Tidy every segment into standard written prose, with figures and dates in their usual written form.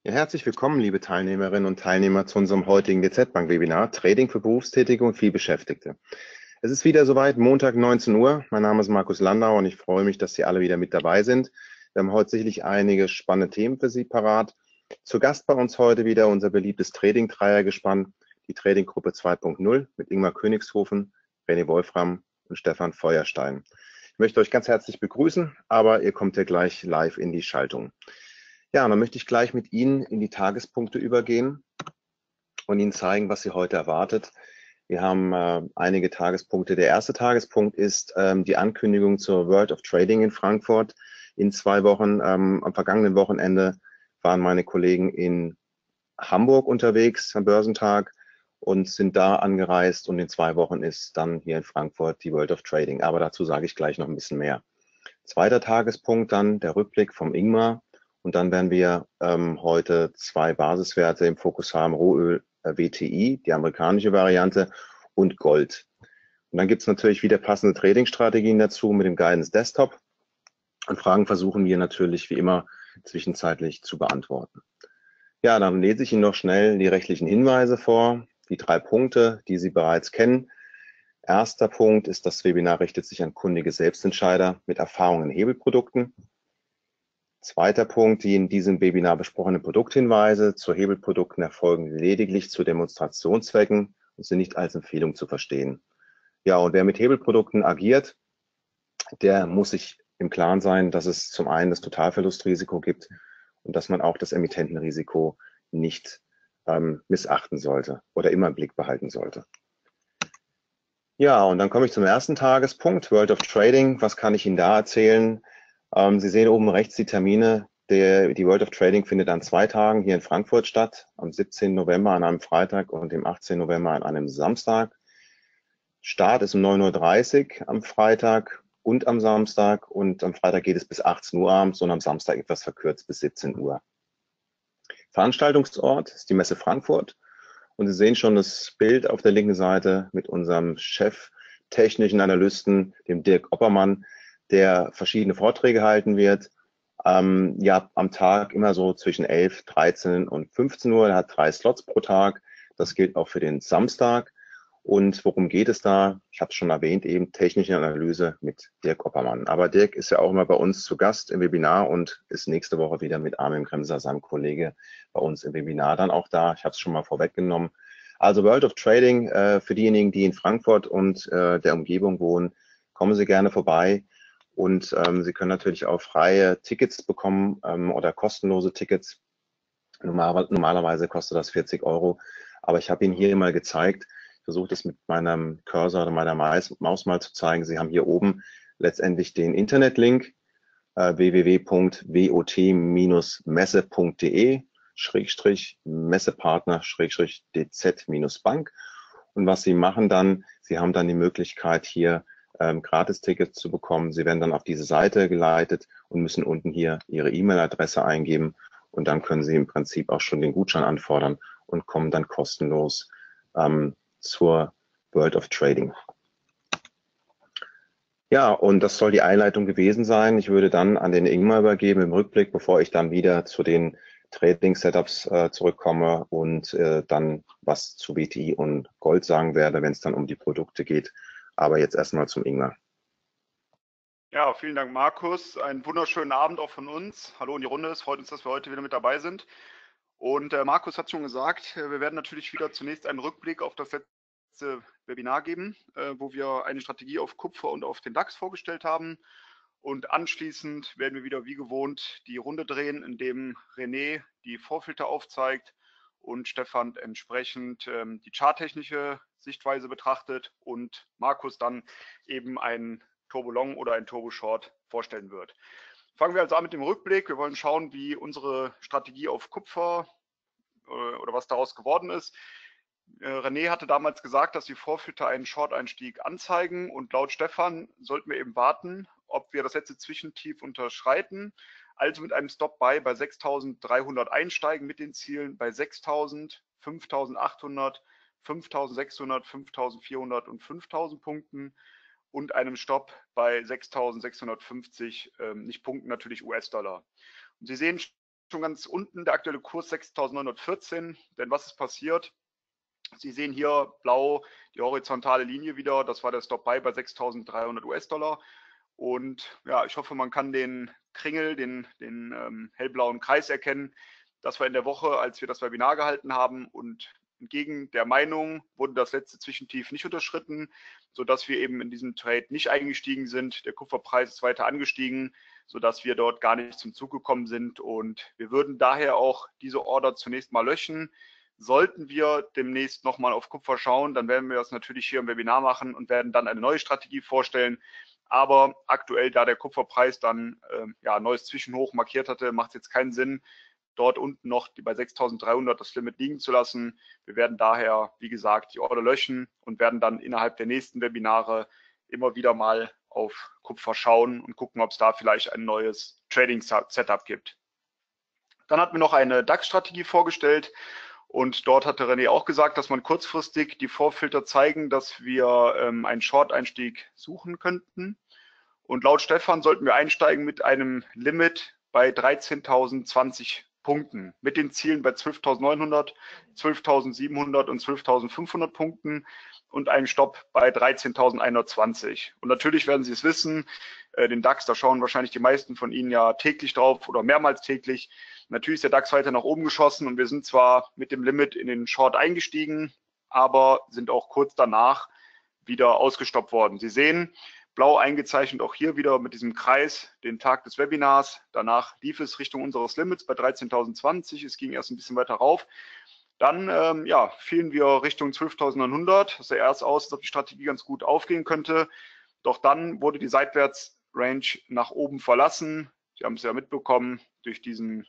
Ja, herzlich willkommen, liebe Teilnehmerinnen und Teilnehmer, zu unserem heutigen DZ Bank Webinar Trading für Berufstätige und Vielbeschäftigte. Es ist wieder soweit, Montag 19 Uhr. Mein Name ist Markus Landau und ich freue mich, dass Sie alle wieder mit dabei sind. Wir haben heute sicherlich einige spannende Themen für Sie parat. Zu Gast bei uns heute wieder unser beliebtes Trading-Dreiergespann, die Trading-Gruppe 2.0 mit Ingmar Königshofen, René Wolfram und Stefan Feuerstein. Ich möchte euch ganz herzlich begrüßen, aber ihr kommt ja gleich live in die Schaltung. Ja, und dann möchte ich gleich mit Ihnen in die Tagespunkte übergehen und Ihnen zeigen, was Sie heute erwartet. Wir haben einige Tagespunkte. Der erste Tagespunkt ist die Ankündigung zur World of Trading in Frankfurt in 2 Wochen. Am vergangenen Wochenende waren meine Kollegen in Hamburg unterwegs am Börsentag und sind da angereist, und in 2 Wochen ist dann hier in Frankfurt die World of Trading. Aber dazu sage ich gleich noch ein bisschen mehr. Zweiter Tagespunkt dann der Rückblick vom Ingmar. Und dann werden wir heute 2 Basiswerte im Fokus haben: Rohöl WTI, die amerikanische Variante, und Gold. Und dann gibt es natürlich wieder passende Trading-Strategien dazu mit dem Guidance Desktop. Und Fragen versuchen wir natürlich wie immer zwischenzeitlich zu beantworten. Ja, dann lese ich Ihnen noch schnell die rechtlichen Hinweise vor, die 3 Punkte, die Sie bereits kennen. Erster Punkt ist, das Webinar richtet sich an kundige Selbstentscheider mit Erfahrung in Hebelprodukten. Zweiter Punkt, die in diesem Webinar besprochenen Produkthinweise zu Hebelprodukten erfolgen lediglich zu Demonstrationszwecken und sind nicht als Empfehlung zu verstehen. Ja, und wer mit Hebelprodukten agiert, der muss sich im Klaren sein, dass es zum einen das Totalverlustrisiko gibt und dass man auch das Emittentenrisiko nicht missachten sollte oder immer im Blick behalten sollte. Ja, und dann komme ich zum ersten Tagespunkt, World of Trading. Was kann ich Ihnen da erzählen? Sie sehen oben rechts die Termine. Die World of Trading findet an 2 Tagen hier in Frankfurt statt, am 17. November an einem Freitag und dem 18. November an einem Samstag. Start ist um 9:30 Uhr am Freitag und am Samstag, und am Freitag geht es bis 18 Uhr abends und am Samstag etwas verkürzt bis 17 Uhr. Veranstaltungsort ist die Messe Frankfurt. Und Sie sehen schon das Bild auf der linken Seite mit unserem Chef technischen Analysten, dem Dirk Oppermann, der verschiedene Vorträge halten wird. Ja, am Tag immer so zwischen 11, 13 und 15 Uhr. Er hat 3 Slots pro Tag. Das gilt auch für den Samstag. Und worum geht es da? Ich habe es schon erwähnt, eben technische Analyse mit Dirk Oppermann. Aber Dirk ist ja auch immer bei uns zu Gast im Webinar und ist nächste Woche wieder mit Armin Kremser, seinem Kollege, bei uns im Webinar dann auch da. Ich habe es schon mal vorweggenommen. Also World of Trading, für diejenigen, die in Frankfurt und der Umgebung wohnen, kommen Sie gerne vorbei. Und Sie können natürlich auch freie Tickets bekommen oder kostenlose Tickets. Normalerweise kostet das 40 €. Aber ich habe Ihnen hier mal gezeigt, ich versuche das mit meinem Cursor oder meiner Maus mal zu zeigen. Sie haben hier oben letztendlich den Internetlink www.wot-messe.de Messepartner DZ-Bank. Und was Sie machen dann, Sie haben dann die Möglichkeit, hier Gratis-Tickets zu bekommen. Sie werden dann auf diese Seite geleitet und müssen unten hier Ihre E-Mail-Adresse eingeben. Und dann können Sie im Prinzip auch schon den Gutschein anfordern und kommen dann kostenlos zur World of Trading. Ja, und das soll die Einleitung gewesen sein. Ich würde dann an den Ingmar übergeben im Rückblick, bevor ich dann wieder zu den Trading-Setups zurückkomme und dann was zu WTI und Gold sagen werde, wenn es dann um die Produkte geht. Aber jetzt erstmal zum Ingmar. Ja, vielen Dank, Markus. Einen wunderschönen Abend auch von uns. Hallo in die Runde. Es freut uns, dass wir heute wieder mit dabei sind. Und Markus hat schon gesagt, wir werden natürlich wieder zunächst einen Rückblick auf das letzte Webinar geben, wo wir eine Strategie auf Kupfer und auf den DAX vorgestellt haben. Und anschließend werden wir wieder wie gewohnt die Runde drehen, indem René die Vorfilter aufzeigt und Stefan entsprechend die charttechnische Sichtweise betrachtet und Markus dann eben ein Turbo Long oder ein Turbo Short vorstellen wird. Fangen wir also an mit dem Rückblick. Wir wollen schauen, wie unsere Strategie auf Kupfer oder was daraus geworden ist. René hatte damals gesagt, dass die Vorfilter einen Short-Einstieg anzeigen, und laut Stefan sollten wir eben warten, ob wir das letzte Zwischentief unterschreiten, also mit einem Stop-Buy bei 6.300 einsteigen mit den Zielen bei 6.000, 5.800, 5.600, 5.400 und 5.000 Punkten und einem Stopp bei 6.650, nicht Punkten, natürlich US-Dollar. Und Sie sehen schon ganz unten, der aktuelle Kurs 6.914. Denn was ist passiert? Sie sehen hier blau die horizontale Linie wieder. Das war der Stop-Buy bei 6.300 US-Dollar. Und ja, ich hoffe, man kann den Kringel, den hellblauen Kreis erkennen. Das war in der Woche, als wir das Webinar gehalten haben. Und entgegen der Meinung wurde das letzte Zwischentief nicht unterschritten, sodass wir eben in diesem Trade nicht eingestiegen sind. Der Kupferpreis ist weiter angestiegen, sodass wir dort gar nicht zum Zug gekommen sind. Und wir würden daher auch diese Order zunächst mal löschen. Sollten wir demnächst nochmal auf Kupfer schauen, dann werden wir das natürlich hier im Webinar machen und werden dann eine neue Strategie vorstellen. Aber aktuell, da der Kupferpreis dann ein neues Zwischenhoch markiert hatte, macht es jetzt keinen Sinn, dort unten noch bei 6.300 das Limit liegen zu lassen. Wir werden daher, wie gesagt, die Order löschen und werden dann innerhalb der nächsten Webinare immer wieder mal auf Kupfer schauen und gucken, ob es da vielleicht ein neues Trading-Setup gibt. Dann hatten wir noch eine DAX-Strategie vorgestellt. Und dort hatte René auch gesagt, dass man kurzfristig die Vorfilter zeigen, dass wir einen Short-Einstieg suchen könnten. Und laut Stefan sollten wir einsteigen mit einem Limit bei 13.020 Punkten, mit den Zielen bei 12.900, 12.700 und 12.500 Punkten und einem Stopp bei 13.120. Und natürlich werden Sie es wissen, den DAX, da schauen wahrscheinlich die meisten von Ihnen ja täglich drauf oder mehrmals täglich. Natürlich ist der DAX weiter nach oben geschossen und wir sind zwar mit dem Limit in den Short eingestiegen, aber sind auch kurz danach wieder ausgestoppt worden. Sie sehen, blau eingezeichnet auch hier wieder mit diesem Kreis den Tag des Webinars. Danach lief es Richtung unseres Limits bei 13.020. Es ging erst ein bisschen weiter rauf. Dann fielen wir Richtung 12.900. Das sah erst aus, als ob die Strategie ganz gut aufgehen könnte. Doch dann wurde die Seitwärtsrange nach oben verlassen. Sie haben es ja mitbekommen, durch diese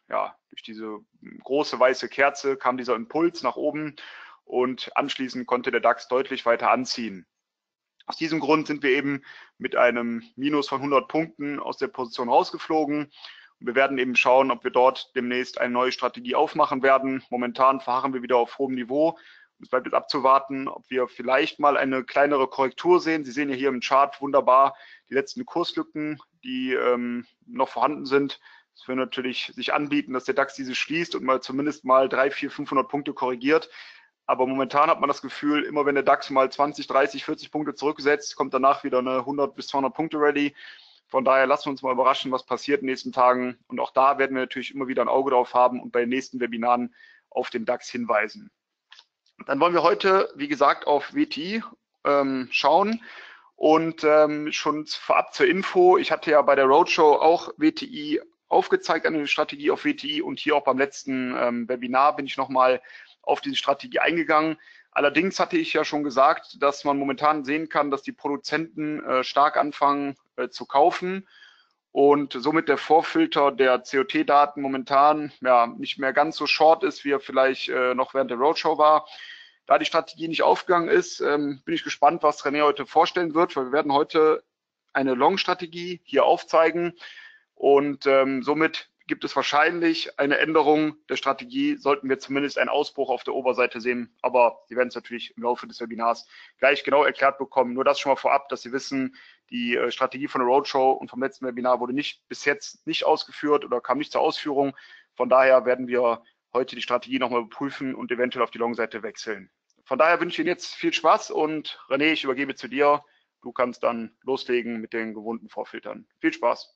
große weiße Kerze kam dieser Impuls nach oben und anschließend konnte der DAX deutlich weiter anziehen. Aus diesem Grund sind wir eben mit einem Minus von 100 Punkten aus der Position rausgeflogen. Wir werden eben schauen, ob wir dort demnächst eine neue Strategie aufmachen werden. Momentan verharren wir wieder auf hohem Niveau. Es bleibt jetzt abzuwarten, ob wir vielleicht mal eine kleinere Korrektur sehen. Sie sehen ja hier im Chart wunderbar die letzten Kurslücken, die noch vorhanden sind. Es wird natürlich sich anbieten, dass der DAX diese schließt und mal zumindest mal 300, 400, 500 Punkte korrigiert. Aber momentan hat man das Gefühl, immer wenn der DAX mal 20, 30, 40 Punkte zurücksetzt, kommt danach wieder eine 100 bis 200 Punkte Rallye. Von daher lassen wir uns mal überraschen, was passiert in den nächsten Tagen. Und auch da werden wir natürlich immer wieder ein Auge drauf haben und bei den nächsten Webinaren auf den DAX hinweisen. Dann wollen wir heute, wie gesagt, auf WTI schauen. Und schon vorab zur Info, ich hatte ja bei der Roadshow auch WTI aufgezeigt, eine Strategie auf WTI. Und hier auch beim letzten Webinar bin ich nochmal auf diese Strategie eingegangen. Allerdings hatte ich ja schon gesagt, dass man momentan sehen kann, dass die Produzenten stark anfangen zu kaufen und somit der Vorfilter der COT-Daten momentan nicht mehr ganz so short ist, wie er vielleicht noch während der Roadshow war. Da die Strategie nicht aufgegangen ist, bin ich gespannt, was René heute vorstellen wird, weil wir werden heute eine Long-Strategie hier aufzeigen und somit gibt es wahrscheinlich eine Änderung der Strategie, sollten wir zumindest einen Ausbruch auf der Oberseite sehen. Aber Sie werden es natürlich im Laufe des Webinars gleich genau erklärt bekommen. Nur das schon mal vorab, dass Sie wissen, die Strategie von der Roadshow und vom letzten Webinar wurde bis jetzt nicht ausgeführt oder kam nicht zur Ausführung. Von daher werden wir heute die Strategie nochmal überprüfen und eventuell auf die Long-Seite wechseln. Von daher wünsche ich Ihnen jetzt viel Spaß und René, ich übergebe zu dir. Du kannst dann loslegen mit den gewohnten Vorfiltern. Viel Spaß.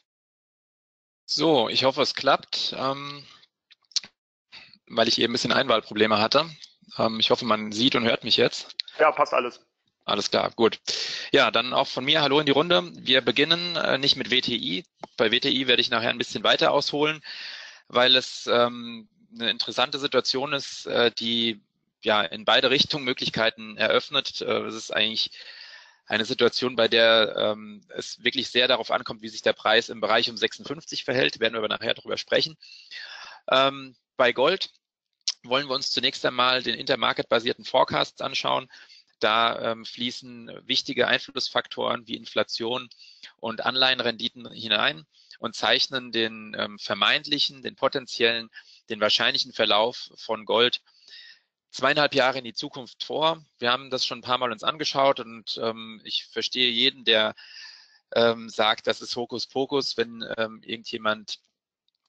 So, ich hoffe, es klappt, weil ich hier ein bisschen Einwahlprobleme hatte. Ich hoffe, man sieht und hört mich jetzt. Ja, passt alles. Alles klar, gut. Ja, dann auch von mir Hallo in die Runde. Wir beginnen nicht mit WTI. Bei WTI werde ich nachher ein bisschen weiter ausholen, weil es eine interessante Situation ist, die ja in beide Richtungen Möglichkeiten eröffnet. Es ist eigentlich eine Situation, bei der es wirklich sehr darauf ankommt, wie sich der Preis im Bereich um 56 verhält. Werden wir aber nachher darüber sprechen. Bei Gold wollen wir uns zunächst einmal den Intermarket-basierten Forecast anschauen. Da fließen wichtige Einflussfaktoren wie Inflation und Anleihenrenditen hinein und zeichnen den vermeintlichen, den potenziellen, den wahrscheinlichen Verlauf von Gold 2,5 Jahre in die Zukunft vor. Wir haben das schon ein paar Mal uns angeschaut und ich verstehe jeden, der sagt, das ist Hokuspokus, wenn irgendjemand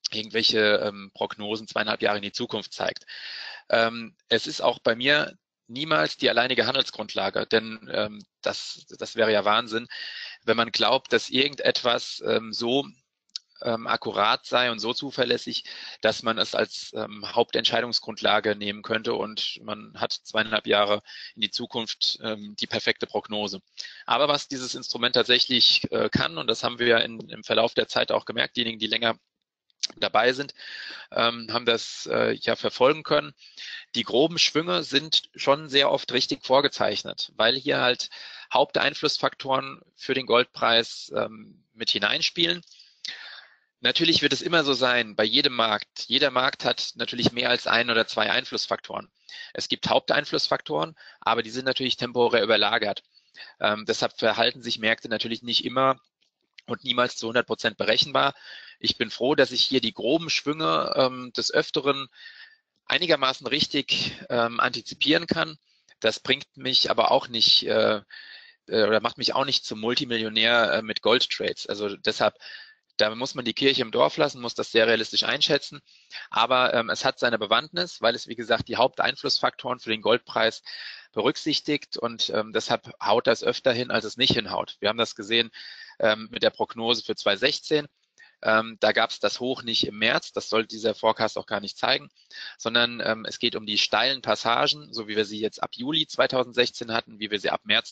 irgendwelche Prognosen 2,5 Jahre in die Zukunft zeigt. Es ist auch bei mir niemals die alleinige Handelsgrundlage, denn das wäre ja Wahnsinn, wenn man glaubt, dass irgendetwas so akkurat sei und so zuverlässig, dass man es als Hauptentscheidungsgrundlage nehmen könnte und man hat 2,5 Jahre in die Zukunft die perfekte Prognose. Aber was dieses Instrument tatsächlich kann, und das haben wir im Verlauf der Zeit auch gemerkt, diejenigen, die länger dabei sind, haben das ja verfolgen können. Die groben Schwünge sind schon sehr oft richtig vorgezeichnet, weil hier halt Haupteinflussfaktoren für den Goldpreis mit hineinspielen. Natürlich wird es immer so sein, bei jedem Markt. Jeder Markt hat natürlich mehr als 1 oder 2 Einflussfaktoren. Es gibt Haupteinflussfaktoren, aber die sind natürlich temporär überlagert. Deshalb verhalten sich Märkte natürlich nicht immer und niemals zu 100% berechenbar. Ich bin froh, dass ich hier die groben Schwünge des Öfteren einigermaßen richtig antizipieren kann. Das bringt mich aber auch nicht oder macht mich auch nicht zum Multimillionär mit Goldtrades. Also deshalb, da muss man die Kirche im Dorf lassen, muss das sehr realistisch einschätzen. Aber es hat seine Bewandtnis, weil es, wie gesagt, die Haupteinflussfaktoren für den Goldpreis berücksichtigt und deshalb haut das öfter hin, als es nicht hinhaut. Wir haben das gesehen mit der Prognose für 2016. Da gab es das Hoch nicht im März, das soll dieser Forecast auch gar nicht zeigen, sondern es geht um die steilen Passagen, so wie wir sie jetzt ab Juli 2016 hatten, wie wir sie ab März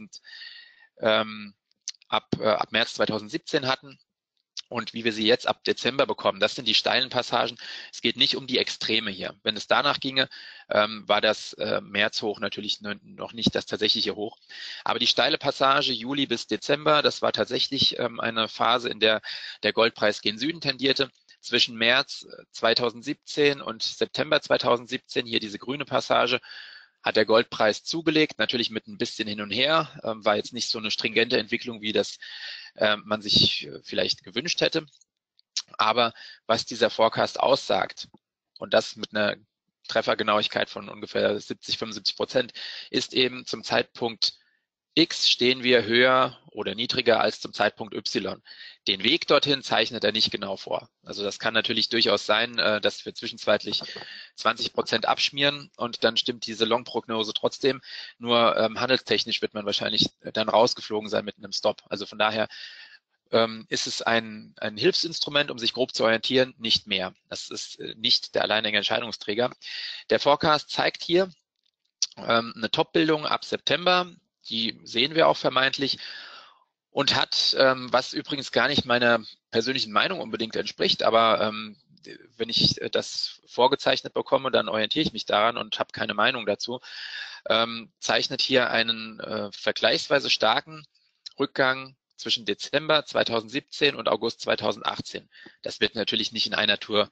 2017 hatten. Und wie wir sie jetzt ab Dezember bekommen, das sind die steilen Passagen. Es geht nicht um die Extreme hier. Wenn es danach ginge, war das Märzhoch natürlich noch nicht das tatsächliche Hoch. Aber die steile Passage Juli bis Dezember, das war tatsächlich eine Phase, in der der Goldpreis gen Süden tendierte. Zwischen März 2017 und September 2017, hier diese grüne Passage, hat der Goldpreis zugelegt, natürlich mit ein bisschen hin und her, war jetzt nicht so eine stringente Entwicklung, wie das man sich vielleicht gewünscht hätte. Aber was dieser Forecast aussagt, und das mit einer Treffergenauigkeit von ungefähr 70-75%, ist eben zum Zeitpunkt X stehen wir höher oder niedriger als zum Zeitpunkt Y. Den Weg dorthin zeichnet er nicht genau vor. Also das kann natürlich durchaus sein, dass wir zwischenzeitlich 20% abschmieren und dann stimmt diese Long-Prognose trotzdem. Nur handelstechnisch wird man wahrscheinlich dann rausgeflogen sein mit einem Stop. Also von daher ist es ein Hilfsinstrument, um sich grob zu orientieren, nicht mehr. Das ist nicht der alleinige Entscheidungsträger. Der Forecast zeigt hier eine Top-Bildung ab September. Die sehen wir auch vermeintlich und hat, was übrigens gar nicht meiner persönlichen Meinung unbedingt entspricht, aber wenn ich das vorgezeichnet bekomme, dann orientiere ich mich daran und habe keine Meinung dazu, zeichnet hier einen vergleichsweise starken Rückgang zwischen Dezember 2017 und August 2018. Das wird natürlich nicht in einer Tour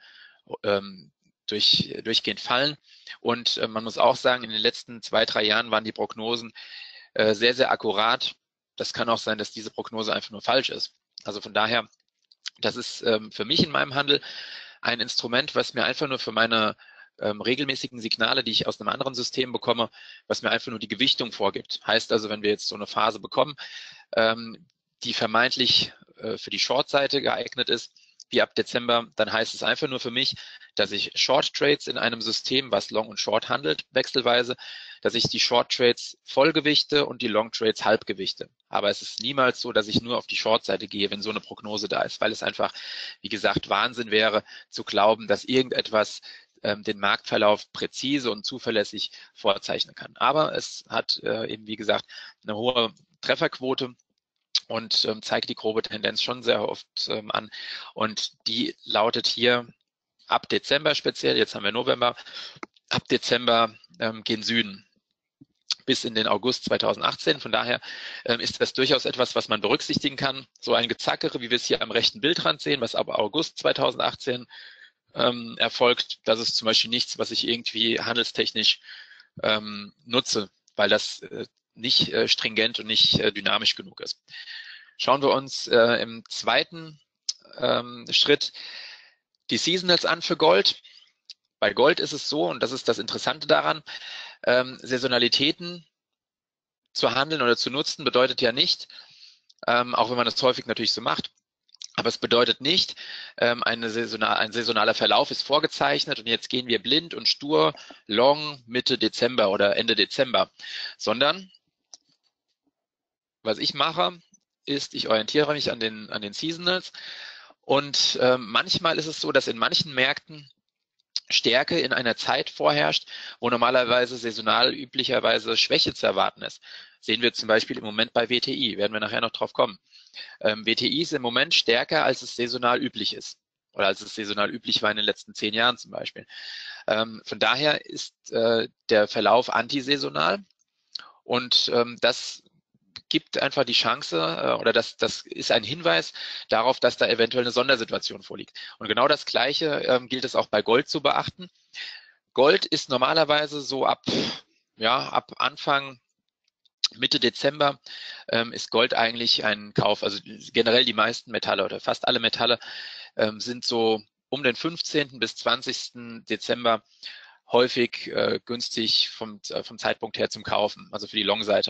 durchgehend fallen. Und man muss auch sagen, in den letzten 2-3 Jahren waren die Prognosen sehr, sehr akkurat. Das kann auch sein, dass diese Prognose einfach nur falsch ist. Also von daher, das ist für mich in meinem Handel ein Instrument, was mir einfach nur für meine regelmäßigen Signale, die ich aus einem anderen System bekomme, was mir einfach nur die Gewichtung vorgibt. Heißt also, wenn wir jetzt so eine Phase bekommen, die vermeintlich für die Short-Seite geeignet ist, wie ab Dezember, dann heißt es einfach nur für mich, dass ich Short Trades in einem System, was Long und Short handelt, wechselweise, dass ich die Short Trades vollgewichte und die Long Trades halbgewichte. Aber es ist niemals so, dass ich nur auf die Short-Seite gehe, wenn so eine Prognose da ist, weil es einfach, wie gesagt, Wahnsinn wäre, zu glauben, dass irgendetwas den Marktverlauf präzise und zuverlässig vorzeichnen kann. Aber es hat eben, wie gesagt, eine hohe Trefferquote und zeigt die grobe Tendenz schon sehr oft an. Und die lautet hier ab Dezember speziell, jetzt haben wir November, ab Dezember gen Süden bis in den August 2018. Von daher ist das durchaus etwas, was man berücksichtigen kann. So ein Gezackere, wie wir es hier am rechten Bildrand sehen, was ab August 2018 erfolgt, das ist zum Beispiel nichts, was ich irgendwie handelstechnisch nutze, weil das nicht stringent und nicht dynamisch genug ist. Schauen wir uns im zweiten Schritt die Seasonals an für Gold. Bei Gold ist es so, und das ist das Interessante daran, Saisonalitäten zu handeln oder zu nutzen bedeutet ja nicht, auch wenn man das häufig natürlich so macht, Aber es bedeutet nicht, ein saisonaler Verlauf ist vorgezeichnet und jetzt gehen wir blind und stur long Mitte Dezember oder Ende Dezember, sondern was ich mache, ist, ich orientiere mich an den Seasonals und manchmal ist es so, dass in manchen Märkten Stärke in einer Zeit vorherrscht, wo normalerweise saisonal üblicherweise Schwäche zu erwarten ist. Sehen wir zum Beispiel im Moment bei WTI, werden wir nachher noch drauf kommen. WTI ist im Moment stärker, als es saisonal üblich ist oder als es saisonal üblich war in den letzten 10 Jahren zum Beispiel. Von daher ist der Verlauf antisaisonal und das gibt einfach die Chance oder das ist ein Hinweis darauf, dass da eventuell eine Sondersituation vorliegt. Und genau das Gleiche gilt es auch bei Gold zu beachten. Gold ist normalerweise so ab Anfang Mitte Dezember ist Gold eigentlich ein Kauf. Also generell die meisten Metalle oder fast alle Metalle sind so um den 15. bis 20. Dezember häufig günstig vom Zeitpunkt her zum Kaufen, also für die Long-Seite.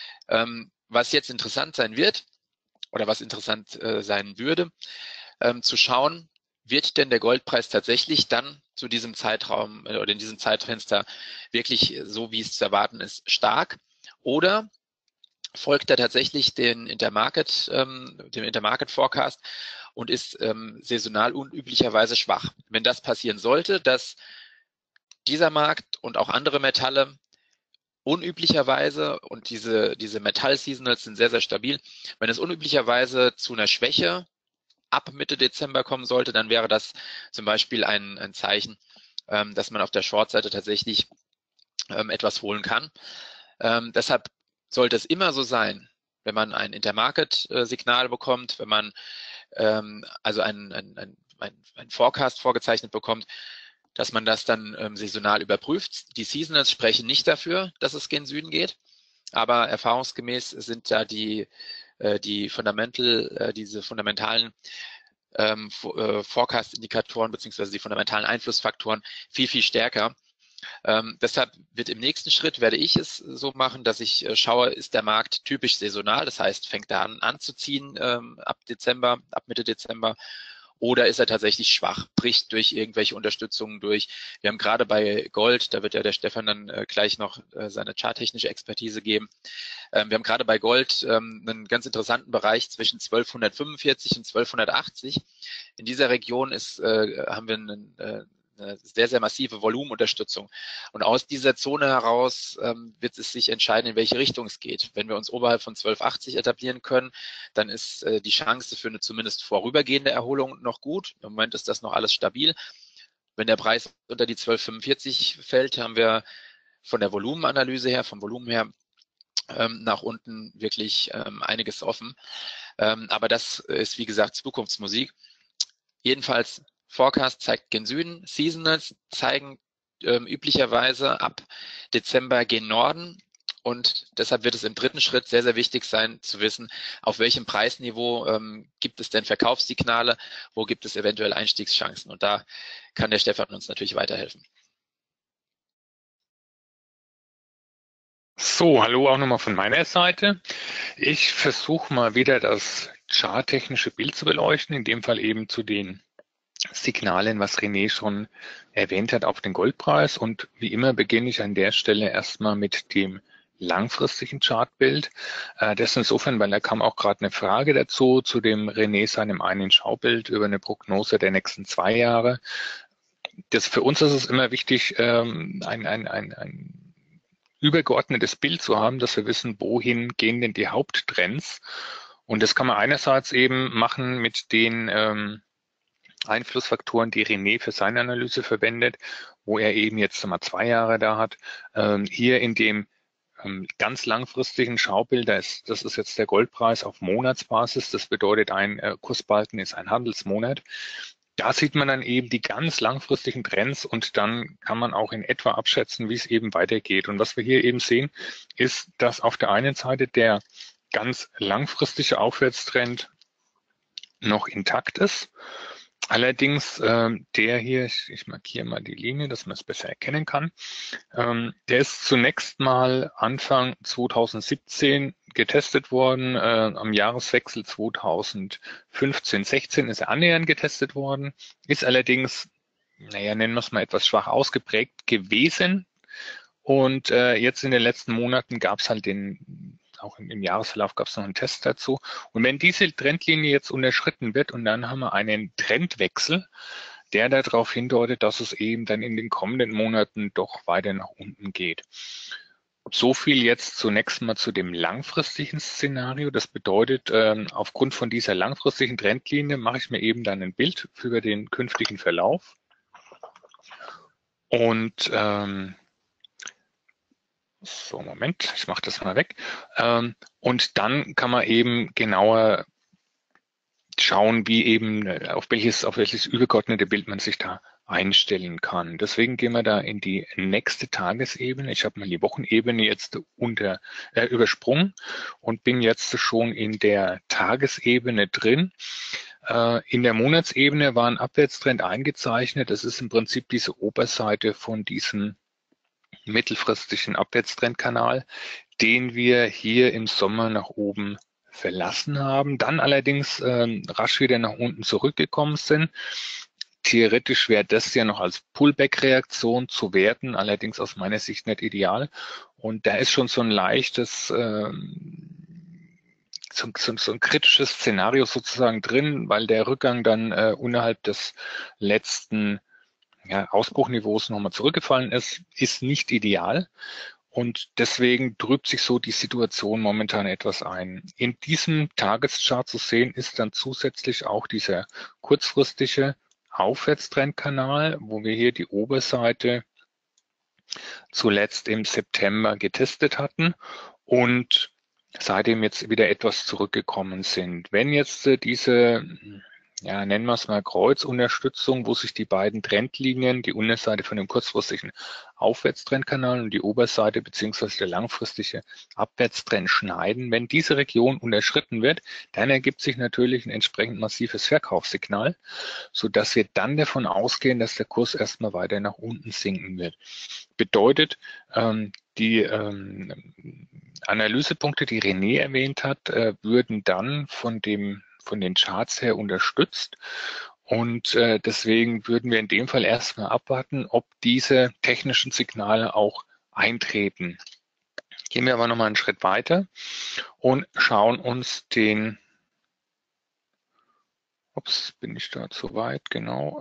Was jetzt interessant sein wird oder was interessant sein würde, zu schauen, wird denn der Goldpreis tatsächlich dann zu diesem Zeitraum oder in diesem Zeitfenster wirklich so, wie es zu erwarten ist, stark? Oder folgt er tatsächlich dem Intermarket Forecast und ist saisonal unüblicherweise schwach? Wenn das passieren sollte, dass dieser Markt und auch andere Metalle unüblicherweise, und diese Metall-Seasonals sind sehr, sehr stabil, wenn es unüblicherweise zu einer Schwäche ab Mitte Dezember kommen sollte, dann wäre das zum Beispiel ein Zeichen, dass man auf der Short-Seite tatsächlich etwas holen kann. Deshalb sollte es immer so sein, wenn man ein Intermarket-Signal bekommt, wenn man also ein Forecast vorgezeichnet bekommt, dass man das dann saisonal überprüft. Die Seasonals sprechen nicht dafür, dass es gen Süden geht, aber erfahrungsgemäß sind da diese fundamentalen Forecast-Indikatoren beziehungsweise die fundamentalen Einflussfaktoren viel, viel stärker. Deshalb werde ich es so machen, dass ich schaue, ist der Markt typisch saisonal, das heißt, fängt er an anzuziehen ab Mitte Dezember, oder ist er tatsächlich schwach, bricht durch irgendwelche Unterstützungen durch. Wir haben gerade bei Gold, da wird ja der Stefan dann gleich noch seine charttechnische Expertise geben. Wir haben gerade bei Gold einen ganz interessanten Bereich zwischen 1245 und 1280. In dieser Region haben wir eine sehr, sehr massive Volumenunterstützung. Und aus dieser Zone heraus wird es sich entscheiden, in welche Richtung es geht. Wenn wir uns oberhalb von 1280 etablieren können, dann ist die Chance für eine zumindest vorübergehende Erholung noch gut. Im Moment ist das noch alles stabil. Wenn der Preis unter die 1245 fällt, haben wir von der Volumenanalyse her, vom Volumen her, nach unten wirklich einiges offen. Aber das ist, wie gesagt, Zukunftsmusik. Jedenfalls, Forecast zeigt gen Süden, Seasonals zeigen üblicherweise ab Dezember gen Norden, und deshalb wird es im dritten Schritt sehr, sehr wichtig sein zu wissen, auf welchem Preisniveau gibt es denn Verkaufssignale, wo gibt es eventuell Einstiegschancen, und da kann der Stefan uns natürlich weiterhelfen. So, hallo auch nochmal von meiner Seite. Ich versuche mal wieder das charttechnische Bild zu beleuchten, in dem Fall eben zu den Signalen, was René schon erwähnt hat, auf den Goldpreis. Und wie immer beginne ich an der Stelle erstmal mit dem langfristigen Chartbild. Das insofern, weil da kam auch gerade eine Frage dazu, zu dem René seinem einen Schaubild über eine Prognose der nächsten 2 Jahre. Für uns ist es immer wichtig, ein übergeordnetes Bild zu haben, dass wir wissen, wohin gehen denn die Haupttrends. Und das kann man einerseits eben machen mit den Einflussfaktoren, die René für seine Analyse verwendet, wo er eben jetzt mal 2 Jahre da hat. Hier in dem ganz langfristigen Schaubild, das ist jetzt der Goldpreis auf Monatsbasis. Das bedeutet, ein Kursbalken ist ein Handelsmonat. Da sieht man dann eben die ganz langfristigen Trends, und dann kann man auch in etwa abschätzen, wie es eben weitergeht. Und was wir hier eben sehen, ist, dass auf der einen Seite der ganz langfristige Aufwärtstrend noch intakt ist. Allerdings der hier, ich markiere mal die Linie, dass man es besser erkennen kann, der ist zunächst mal Anfang 2017 getestet worden. Am Jahreswechsel 2015/16 ist er annähernd getestet worden, ist allerdings, naja, nennen wir es mal etwas schwach ausgeprägt gewesen. Und jetzt in den letzten Monaten gab es halt auch im Jahresverlauf gab es noch einen Test dazu. Und wenn diese Trendlinie jetzt unterschritten wird und dann haben wir einen Trendwechsel, der darauf hindeutet, dass es eben dann in den kommenden Monaten doch weiter nach unten geht. So viel jetzt zunächst mal zu dem langfristigen Szenario. Das bedeutet, aufgrund von dieser langfristigen Trendlinie mache ich mir eben dann ein Bild über den künftigen Verlauf. Und so, Moment, ich mache das mal weg. Und dann kann man eben genauer schauen, wie eben auf welches übergeordnete Bild man sich da einstellen kann. Deswegen gehen wir da in die nächste Tagesebene. Ich habe mal die Wochenebene jetzt übersprungen und bin jetzt schon in der Tagesebene drin. In der Monatsebene war ein Abwärtstrend eingezeichnet. Das ist im Prinzip diese Oberseite von diesem mittelfristigen Abwärtstrendkanal, den wir hier im Sommer nach oben verlassen haben, dann allerdings rasch wieder nach unten zurückgekommen sind. Theoretisch wäre das ja noch als Pullback-Reaktion zu werten, allerdings aus meiner Sicht nicht ideal. Und da ist schon so ein leichtes, so ein kritisches Szenario sozusagen drin, weil der Rückgang dann unterhalb des letzten Ausbruchniveaus nochmal zurückgefallen ist nicht ideal. Und deswegen trübt sich so die Situation momentan etwas ein. In diesem Tageschart zu sehen ist dann zusätzlich auch dieser kurzfristige Aufwärtstrendkanal, wo wir hier die Oberseite zuletzt im September getestet hatten und seitdem jetzt wieder etwas zurückgekommen sind. Wenn jetzt diese, nennen wir es mal Kreuzunterstützung, wo sich die beiden Trendlinien, die Unterseite von dem kurzfristigen Aufwärtstrendkanal und die Oberseite beziehungsweise der langfristige Abwärtstrend schneiden. Wenn diese Region unterschritten wird, dann ergibt sich natürlich ein entsprechend massives Verkaufssignal, sodass wir dann davon ausgehen, dass der Kurs erstmal weiter nach unten sinken wird. Bedeutet, die Analysepunkte, die René erwähnt hat, würden dann von den Charts her unterstützt. Und deswegen würden wir in dem Fall erstmal abwarten, ob diese technischen Signale auch eintreten. Gehen wir aber nochmal einen Schritt weiter und schauen uns den, bin ich da zu weit, genau.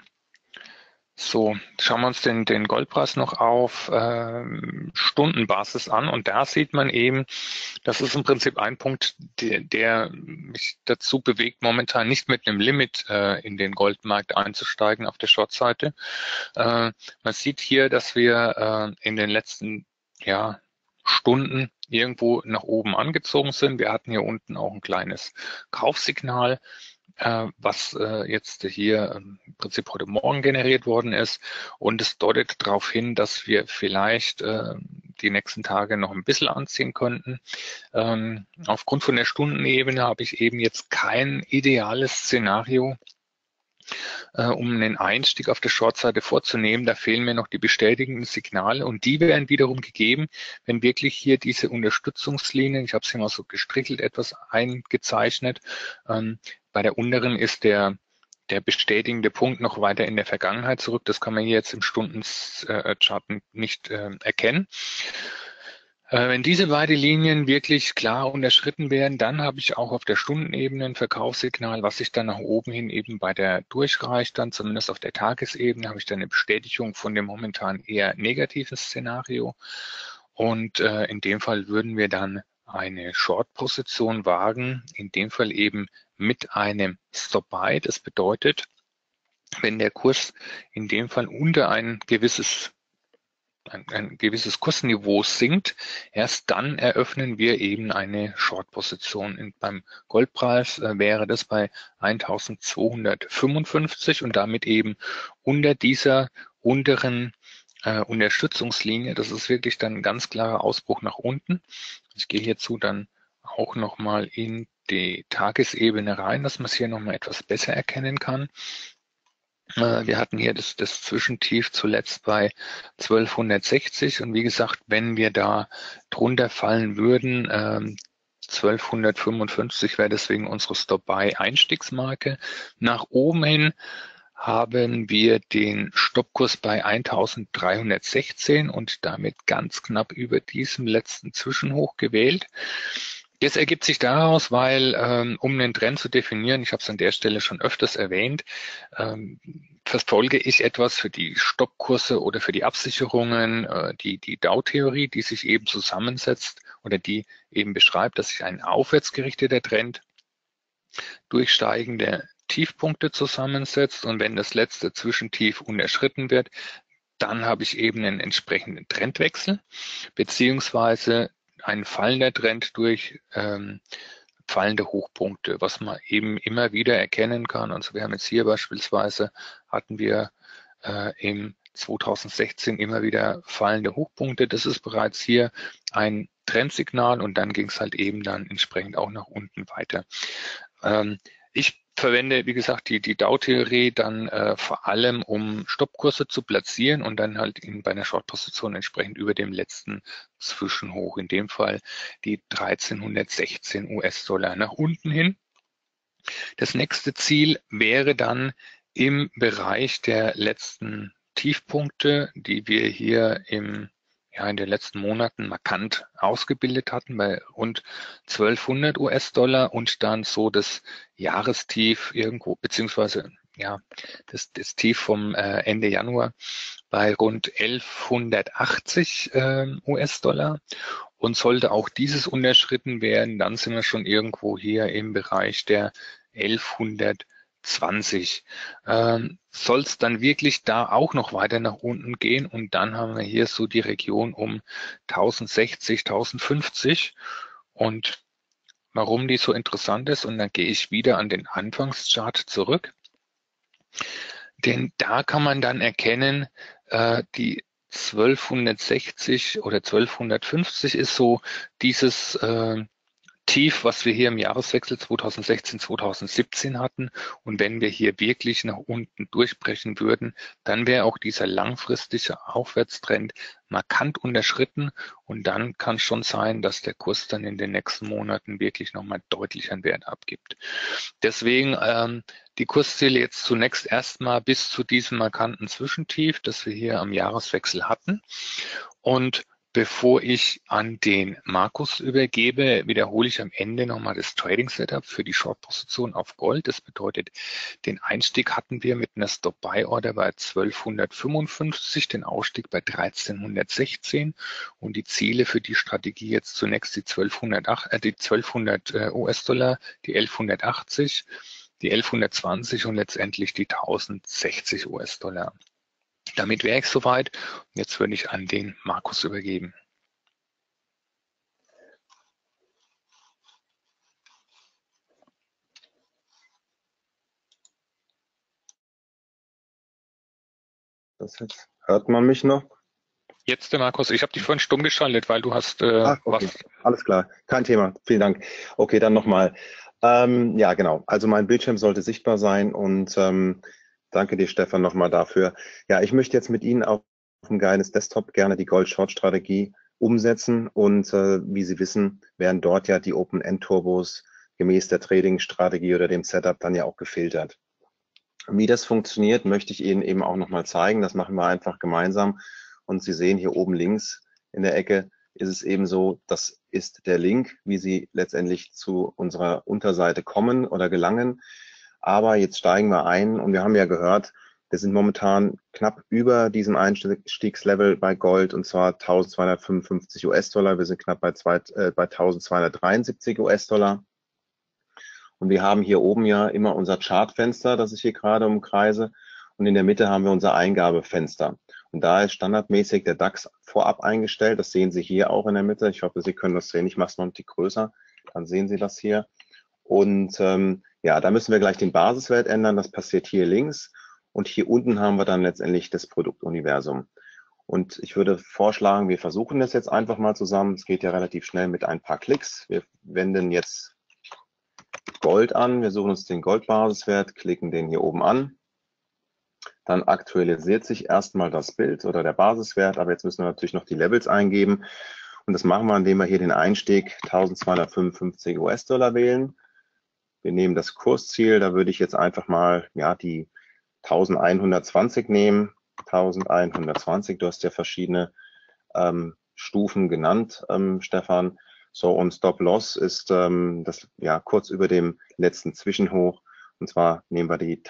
So, schauen wir uns den Goldpreis noch auf Stundenbasis an und da sieht man eben, das ist im Prinzip ein Punkt, der mich dazu bewegt, momentan nicht mit einem Limit in den Goldmarkt einzusteigen auf der Short-Seite. Man sieht hier, dass wir in den letzten Stunden irgendwo nach oben angezogen sind. Wir hatten hier unten auch ein kleines Kaufsignal, was jetzt hier im Prinzip heute Morgen generiert worden ist. Und es deutet darauf hin, dass wir vielleicht die nächsten Tage noch ein bisschen anziehen könnten. Aufgrund von der Stundenebene habe ich eben jetzt kein ideales Szenario, um einen Einstieg auf der Short-Seite vorzunehmen. Da fehlen mir noch die bestätigenden Signale und die werden wiederum gegeben, wenn wirklich hier diese Unterstützungslinien, ich habe es hier mal so gestrichelt etwas eingezeichnet, bei der unteren ist der bestätigende Punkt noch weiter in der Vergangenheit zurück. Das kann man hier jetzt im Stundenchart nicht erkennen. Wenn diese beiden Linien wirklich klar unterschritten werden, dann habe ich auch auf der Stundenebene ein Verkaufssignal, was sich dann nach oben hin eben bei der durchreicht. Dann zumindest auf der Tagesebene habe ich dann eine Bestätigung von dem momentan eher negativen Szenario. Und in dem Fall würden wir dann eine Short-Position wagen, in dem Fall eben mit einem Stop-Buy. Das bedeutet, wenn der Kurs in dem Fall unter ein gewisses Kursniveau sinkt, erst dann eröffnen wir eben eine Short-Position. Beim Goldpreis wäre das bei 1255 und damit eben unter dieser unteren Unterstützungslinie. Das ist wirklich dann ein ganz klarer Ausbruch nach unten. Ich gehe hierzu dann auch nochmal in die Tagesebene rein, dass man es hier nochmal etwas besser erkennen kann. Wir hatten hier das Zwischentief zuletzt bei 1260 und wie gesagt, wenn wir da drunter fallen würden, 1255 wäre deswegen unsere Stop-Buy-Einstiegsmarke. Nach oben hin haben wir den Stoppkurs bei 1316 und damit ganz knapp über diesem letzten Zwischenhoch gewählt. Das ergibt sich daraus, weil, um einen Trend zu definieren, ich habe es an der Stelle schon öfters erwähnt, verfolge ich etwas für die Stoppkurse oder für die Absicherungen, die Dow-Theorie, die sich eben zusammensetzt oder die eben beschreibt, dass sich ein aufwärtsgerichteter Trend durch steigende Tiefpunkte zusammensetzt und wenn das letzte Zwischentief unterschritten wird, dann habe ich eben einen entsprechenden Trendwechsel beziehungsweise ein fallender Trend durch fallende Hochpunkte, was man eben immer wieder erkennen kann. Also wir haben jetzt hier beispielsweise, hatten wir im 2016 immer wieder fallende Hochpunkte. Das ist bereits hier ein Trendsignal und dann ging es halt eben dann entsprechend auch nach unten weiter. Ich verwende, wie gesagt, die Dow-Theorie dann vor allem, um Stoppkurse zu platzieren und dann halt bei einer Short-Position entsprechend über dem letzten Zwischenhoch, in dem Fall die 1316 US-Dollar nach unten hin. Das nächste Ziel wäre dann im Bereich der letzten Tiefpunkte, die wir hier in den letzten Monaten markant ausgebildet hatten bei rund 1200 US-Dollar und dann so das Jahrestief irgendwo, beziehungsweise das Tief vom Ende Januar bei rund 1180 US-Dollar. Und sollte auch dieses unterschritten werden, dann sind wir schon irgendwo hier im Bereich der 1120. Soll es dann wirklich da auch noch weiter nach unten gehen und dann haben wir hier so die Region um 1060, 1050 und warum die so interessant ist und dann gehe ich wieder an den Anfangschart zurück, denn da kann man dann erkennen, die 1260 oder 1250 ist so dieses Tief, was wir hier im Jahreswechsel 2016-2017 hatten. Und wenn wir hier wirklich nach unten durchbrechen würden, dann wäre auch dieser langfristige Aufwärtstrend markant unterschritten. Und dann kann es schon sein, dass der Kurs dann in den nächsten Monaten wirklich nochmal deutlich an Wert abgibt. Deswegen die Kursziele jetzt zunächst erstmal bis zu diesem markanten Zwischentief, das wir hier am Jahreswechsel hatten. Und bevor ich an den Markus übergebe, wiederhole ich am Ende nochmal das Trading-Setup für die Short-Position auf Gold. Das bedeutet, den Einstieg hatten wir mit einer Stop-Buy-Order bei 1255, den Ausstieg bei 1316 und die Ziele für die Strategie jetzt zunächst die 1200 US-Dollar, die 1180, die 1120 und letztendlich die 1060 US-Dollar. Damit wäre ich soweit. Jetzt würde ich an den Markus übergeben. Hört man mich noch? Jetzt der Markus. Ich habe dich vorhin stumm geschaltet, weil du hast okay. was. Alles klar, kein Thema. Vielen Dank. Okay, dann nochmal. Ja, genau. Also mein Bildschirm sollte sichtbar sein und danke dir, Stefan, nochmal dafür. Ja, ich möchte jetzt mit Ihnen auf ein geiles Desktop gerne die Gold-Short-Strategie umsetzen und wie Sie wissen, werden dort ja die Open-End-Turbos gemäß der Trading-Strategie oder dem Setup dann ja auch gefiltert. Wie das funktioniert, möchte ich Ihnen eben auch nochmal zeigen. Das machen wir einfach gemeinsam. Und Sie sehen hier oben links in der Ecke ist es eben so, das ist der Link, wie Sie letztendlich zu unserer Unterseite kommen oder gelangen. Aber jetzt steigen wir ein und wir haben ja gehört, wir sind momentan knapp über diesem Einstiegslevel bei Gold und zwar 1255 US-Dollar. Wir sind knapp bei 1273 US-Dollar. Und wir haben hier oben ja immer unser Chartfenster, das ich hier gerade umkreise. Und in der Mitte haben wir unser Eingabefenster. Und da ist standardmäßig der DAX vorab eingestellt. Das sehen Sie hier auch in der Mitte. Ich hoffe, Sie können das sehen. Ich mache es noch ein bisschen größer. Dann sehen Sie das hier. Und ja, da müssen wir gleich den Basiswert ändern. Das passiert hier links. Und hier unten haben wir dann letztendlich das Produktuniversum. Und ich würde vorschlagen, wir versuchen das jetzt einfach mal zusammen. Es geht ja relativ schnell mit ein paar Klicks. Wir wenden jetzt Gold an. Wir suchen uns den Goldbasiswert, klicken den hier oben an. Dann aktualisiert sich erstmal das Bild oder der Basiswert, aber jetzt müssen wir natürlich noch die Levels eingeben. Und das machen wir, indem wir hier den Einstieg 1255 US-Dollar wählen. Wir nehmen das Kursziel, da würde ich jetzt einfach mal ja, die 1120 nehmen. 1120, du hast ja verschiedene Stufen genannt, Stefan. So, und Stop-Loss ist das ja kurz über dem letzten Zwischenhoch. Und zwar nehmen wir die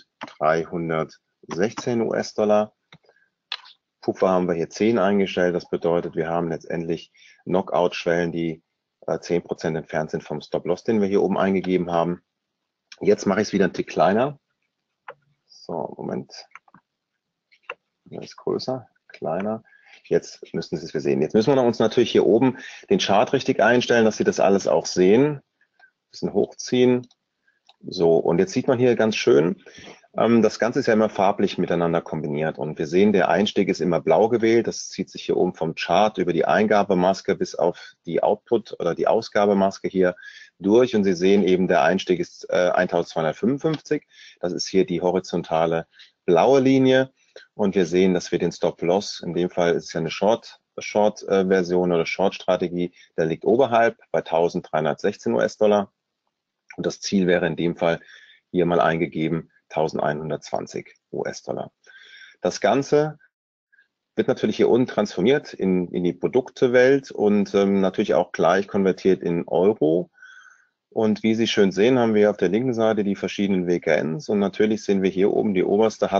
1316 US-Dollar. Puffer haben wir hier 10 eingestellt. Das bedeutet, wir haben letztendlich Knockout-Schwellen, die 10% entfernt sind vom Stop-Loss, den wir hier oben eingegeben haben. Jetzt mache ich es wieder einen Tick kleiner. So, Moment. Hier ist größer, kleiner. Jetzt müssen Sie es sehen. Jetzt müssen wir uns natürlich hier oben den Chart richtig einstellen, dass Sie das alles auch sehen. Ein bisschen hochziehen. So, und jetzt sieht man hier ganz schön, das Ganze ist ja immer farblich miteinander kombiniert. Und wir sehen, der Einstieg ist immer blau gewählt. Das zieht sich hier oben vom Chart über die Eingabemaske bis auf die Output- oder die Ausgabemaske hier durch. Und Sie sehen eben, der Einstieg ist 1255. Das ist hier die horizontale blaue Linie. Und wir sehen, dass wir den Stop-Loss, in dem Fall ist es ja eine Short-Version oder Short-Strategie, der liegt oberhalb bei 1316 US-Dollar. Und das Ziel wäre in dem Fall hier mal eingegeben 1120 US-Dollar. Das Ganze wird natürlich hier unten transformiert in die Produktewelt und natürlich auch gleich konvertiert in Euro. Und wie Sie schön sehen, haben wir auf der linken Seite die verschiedenen WKNs und natürlich sehen wir hier oben, die oberste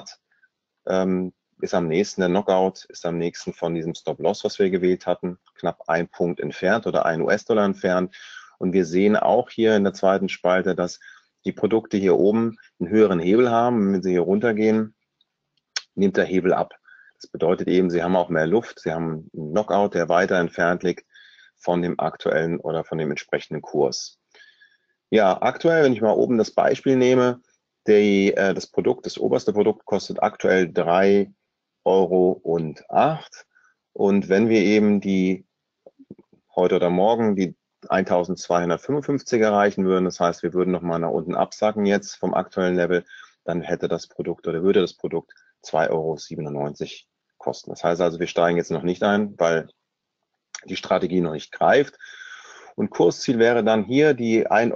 ist am nächsten, der Knockout ist am nächsten von diesem Stop-Loss, was wir gewählt hatten, knapp 1 Punkt entfernt oder 1 US-Dollar entfernt. Und wir sehen auch hier in der zweiten Spalte, dass die Produkte hier oben einen höheren Hebel haben. Wenn Sie hier runtergehen, nimmt der Hebel ab. Das bedeutet eben, Sie haben auch mehr Luft. Sie haben einen Knockout, der weiter entfernt liegt von dem aktuellen oder von dem entsprechenden Kurs. Ja, aktuell, wenn ich mal oben das Beispiel nehme, das Produkt, das oberste Produkt kostet aktuell 3,08 Euro. Und wenn wir eben die heute oder morgen die 1255 erreichen würden, das heißt, wir würden nochmal nach unten absacken jetzt vom aktuellen Level, dann hätte das Produkt oder würde das Produkt 2,97 Euro kosten. Das heißt also, wir steigen jetzt noch nicht ein, weil die Strategie noch nicht greift. Und Kursziel wäre dann hier die 1,53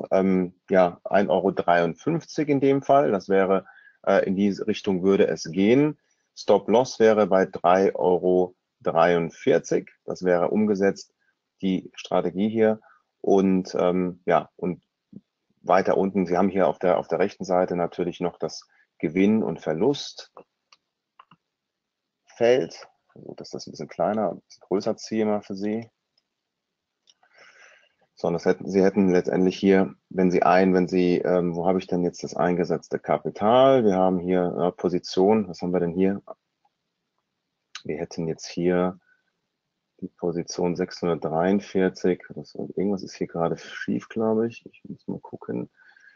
Euro in dem Fall. Das wäre, in diese Richtung würde es gehen. Stop-Loss wäre bei 3,43 Euro. Das wäre umgesetzt die Strategie hier. Und und weiter unten, Sie haben hier auf der rechten Seite natürlich noch das Gewinn- und Verlustfeld. Also, dass das ein bisschen kleiner, ein bisschen größer ziehe mal für Sie. Sondern Sie hätten letztendlich hier, wo habe ich denn jetzt das eingesetzte Kapital? Wir haben hier Position, was haben wir denn hier? Wir hätten jetzt hier die Position 643, irgendwas ist hier gerade schief, glaube ich. Ich muss mal gucken.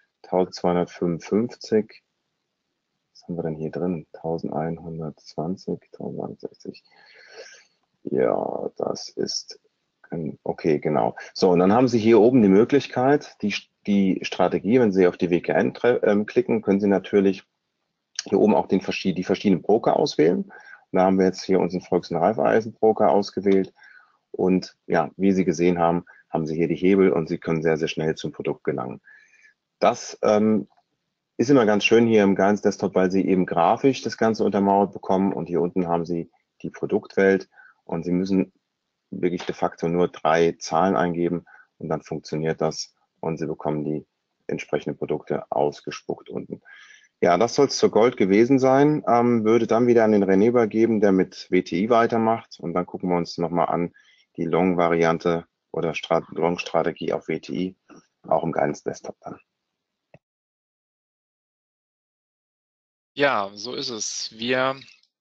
1255. Was haben wir denn hier drin? 1120, 1160. Ja, das ist okay, genau. So, und dann haben Sie hier oben die Möglichkeit, die Strategie, wenn Sie auf die WKN klicken, können Sie natürlich hier oben auch die verschiedenen Broker auswählen. Da haben wir jetzt hier unseren Volks- und Raiffeisen-Broker ausgewählt. Und ja, wie Sie gesehen haben, haben Sie hier die Hebel und Sie können sehr, sehr schnell zum Produkt gelangen. Das ist immer ganz schön hier im Guidance Desktop, weil Sie eben grafisch das Ganze untermauert bekommen und hier unten haben Sie die Produktwelt und Sie müssen wirklich de facto nur 3 Zahlen eingeben und dann funktioniert das und Sie bekommen die entsprechenden Produkte ausgespuckt unten. Ja, das soll es zur Gold gewesen sein. Würde dann wieder an den René übergeben, der mit WTI weitermacht und dann gucken wir uns nochmal an die Long-Variante oder Long-Strategie auf WTI, auch im Guidance Desktop dann. Ja, so ist es. Wir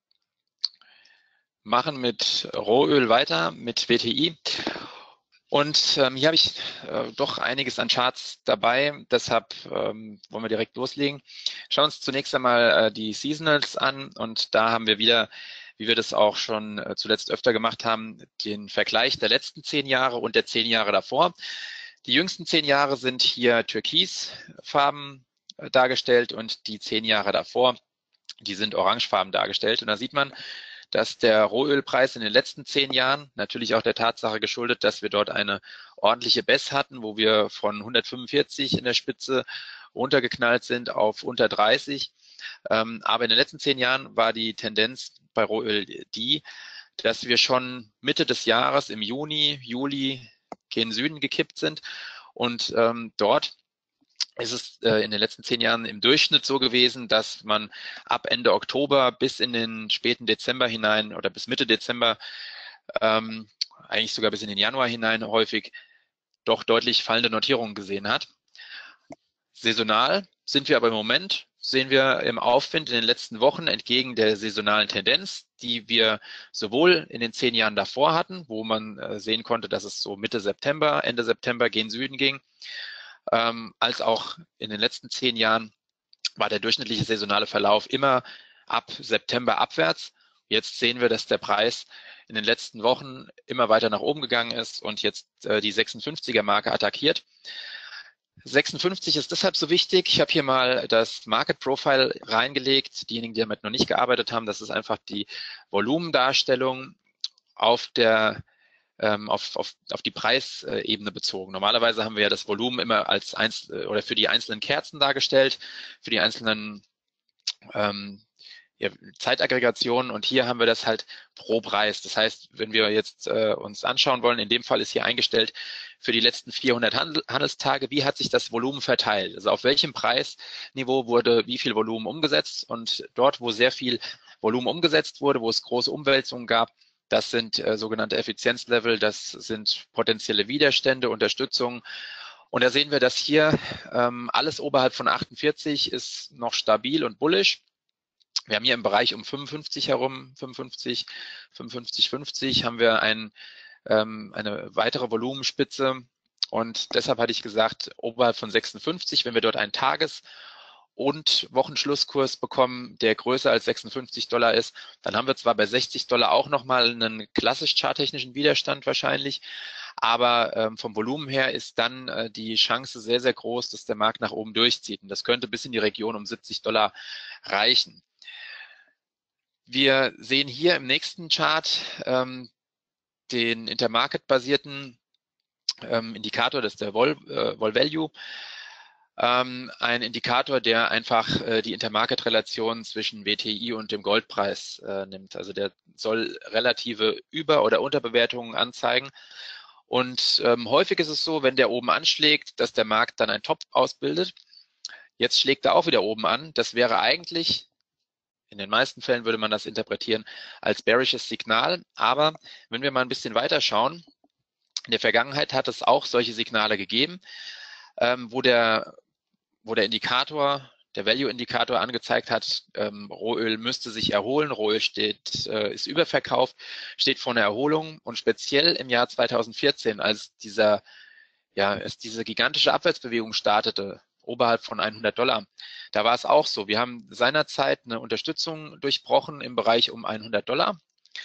machen mit Rohöl weiter, mit WTI. Und hier habe ich doch einiges an Charts dabei, deshalb wollen wir direkt loslegen. Schauen uns zunächst einmal die Seasonals an und da haben wir wieder, wie wir das auch schon zuletzt öfter gemacht haben, den Vergleich der letzten 10 Jahre und der 10 Jahre davor. Die jüngsten 10 Jahre sind hier türkisfarben dargestellt und die 10 Jahre davor, die sind orangefarben dargestellt. Und da sieht man, dass der Rohölpreis in den letzten 10 Jahren, natürlich auch der Tatsache geschuldet, dass wir dort eine ordentliche BES hatten, wo wir von 145 in der Spitze runtergeknallt sind auf unter 30. Aber in den letzten 10 Jahren war die Tendenz bei Rohöl die, dass wir schon Mitte des Jahres im Juni, Juli gen Süden gekippt sind. Und dort ist es in den letzten 10 Jahren im Durchschnitt so gewesen, dass man ab Ende Oktober bis in den späten Dezember hinein oder bis Mitte Dezember, eigentlich sogar bis in den Januar hinein häufig doch deutlich fallende Notierungen gesehen hat. Saisonal sind wir aber im Moment, sehen wir im Aufwind in den letzten Wochen entgegen der saisonalen Tendenz, die wir sowohl in den 10 Jahren davor hatten, wo man sehen konnte, dass es so Mitte September, Ende September gen Süden ging, als auch in den letzten 10 Jahren war der durchschnittliche saisonale Verlauf immer ab September abwärts. Jetzt sehen wir, dass der Preis in den letzten Wochen immer weiter nach oben gegangen ist und jetzt die 56er Marke attackiert. 56 ist deshalb so wichtig. Ich habe hier mal das Market Profile reingelegt. Diejenigen, die damit noch nicht gearbeitet haben, das ist einfach die Volumendarstellung auf der auf die Preisebene bezogen. Normalerweise haben wir ja das Volumen immer als oder für die einzelnen Kerzen dargestellt, für die einzelnen Zeitaggregationen, und hier haben wir das halt pro Preis. Das heißt, wenn wir jetzt uns anschauen wollen, in dem Fall ist hier eingestellt für die letzten 400 Handelstage, wie hat sich das Volumen verteilt? Also auf welchem Preisniveau wurde wie viel Volumen umgesetzt, und dort, wo sehr viel Volumen umgesetzt wurde, wo es große Umwälzungen gab, das sind sogenannte Effizienzlevel, das sind potenzielle Widerstände, Unterstützung. Und da sehen wir, dass hier alles oberhalb von 48 ist noch stabil und bullish. Wir haben hier im Bereich um 55 herum, 55, 50 haben wir eine weitere Volumenspitze, und deshalb hatte ich gesagt, oberhalb von 56, wenn wir dort einen Tages- und Wochenschlusskurs bekommen, der größer als $56 ist, dann haben wir zwar bei $60 auch nochmal einen klassisch charttechnischen Widerstand wahrscheinlich, aber vom Volumen her ist dann die Chance sehr, sehr groß, dass der Markt nach oben durchzieht, und das könnte bis in die Region um $70 reichen. Wir sehen hier im nächsten Chart den Intermarket-basierten Indikator, das ist der Vol Value. Ein Indikator, der einfach die Intermarket-Relation zwischen WTI und dem Goldpreis nimmt. Also der soll relative Über- oder Unterbewertungen anzeigen. Und häufig ist es so, wenn der oben anschlägt, dass der Markt dann ein Top ausbildet. Jetzt schlägt er auch wieder oben an. Das wäre eigentlich, in den meisten Fällen würde man das interpretieren als bearisches Signal. Aber wenn wir mal ein bisschen weiter schauen, in der Vergangenheit hat es auch solche Signale gegeben, wo der Indikator, der Value-Indikator angezeigt hat, Rohöl müsste sich erholen, Rohöl ist überverkauft, steht vor einer Erholung, und speziell im Jahr 2014, als diese gigantische Abwärtsbewegung startete, oberhalb von $100, da war es auch so. Wir haben seinerzeit eine Unterstützung durchbrochen im Bereich um $100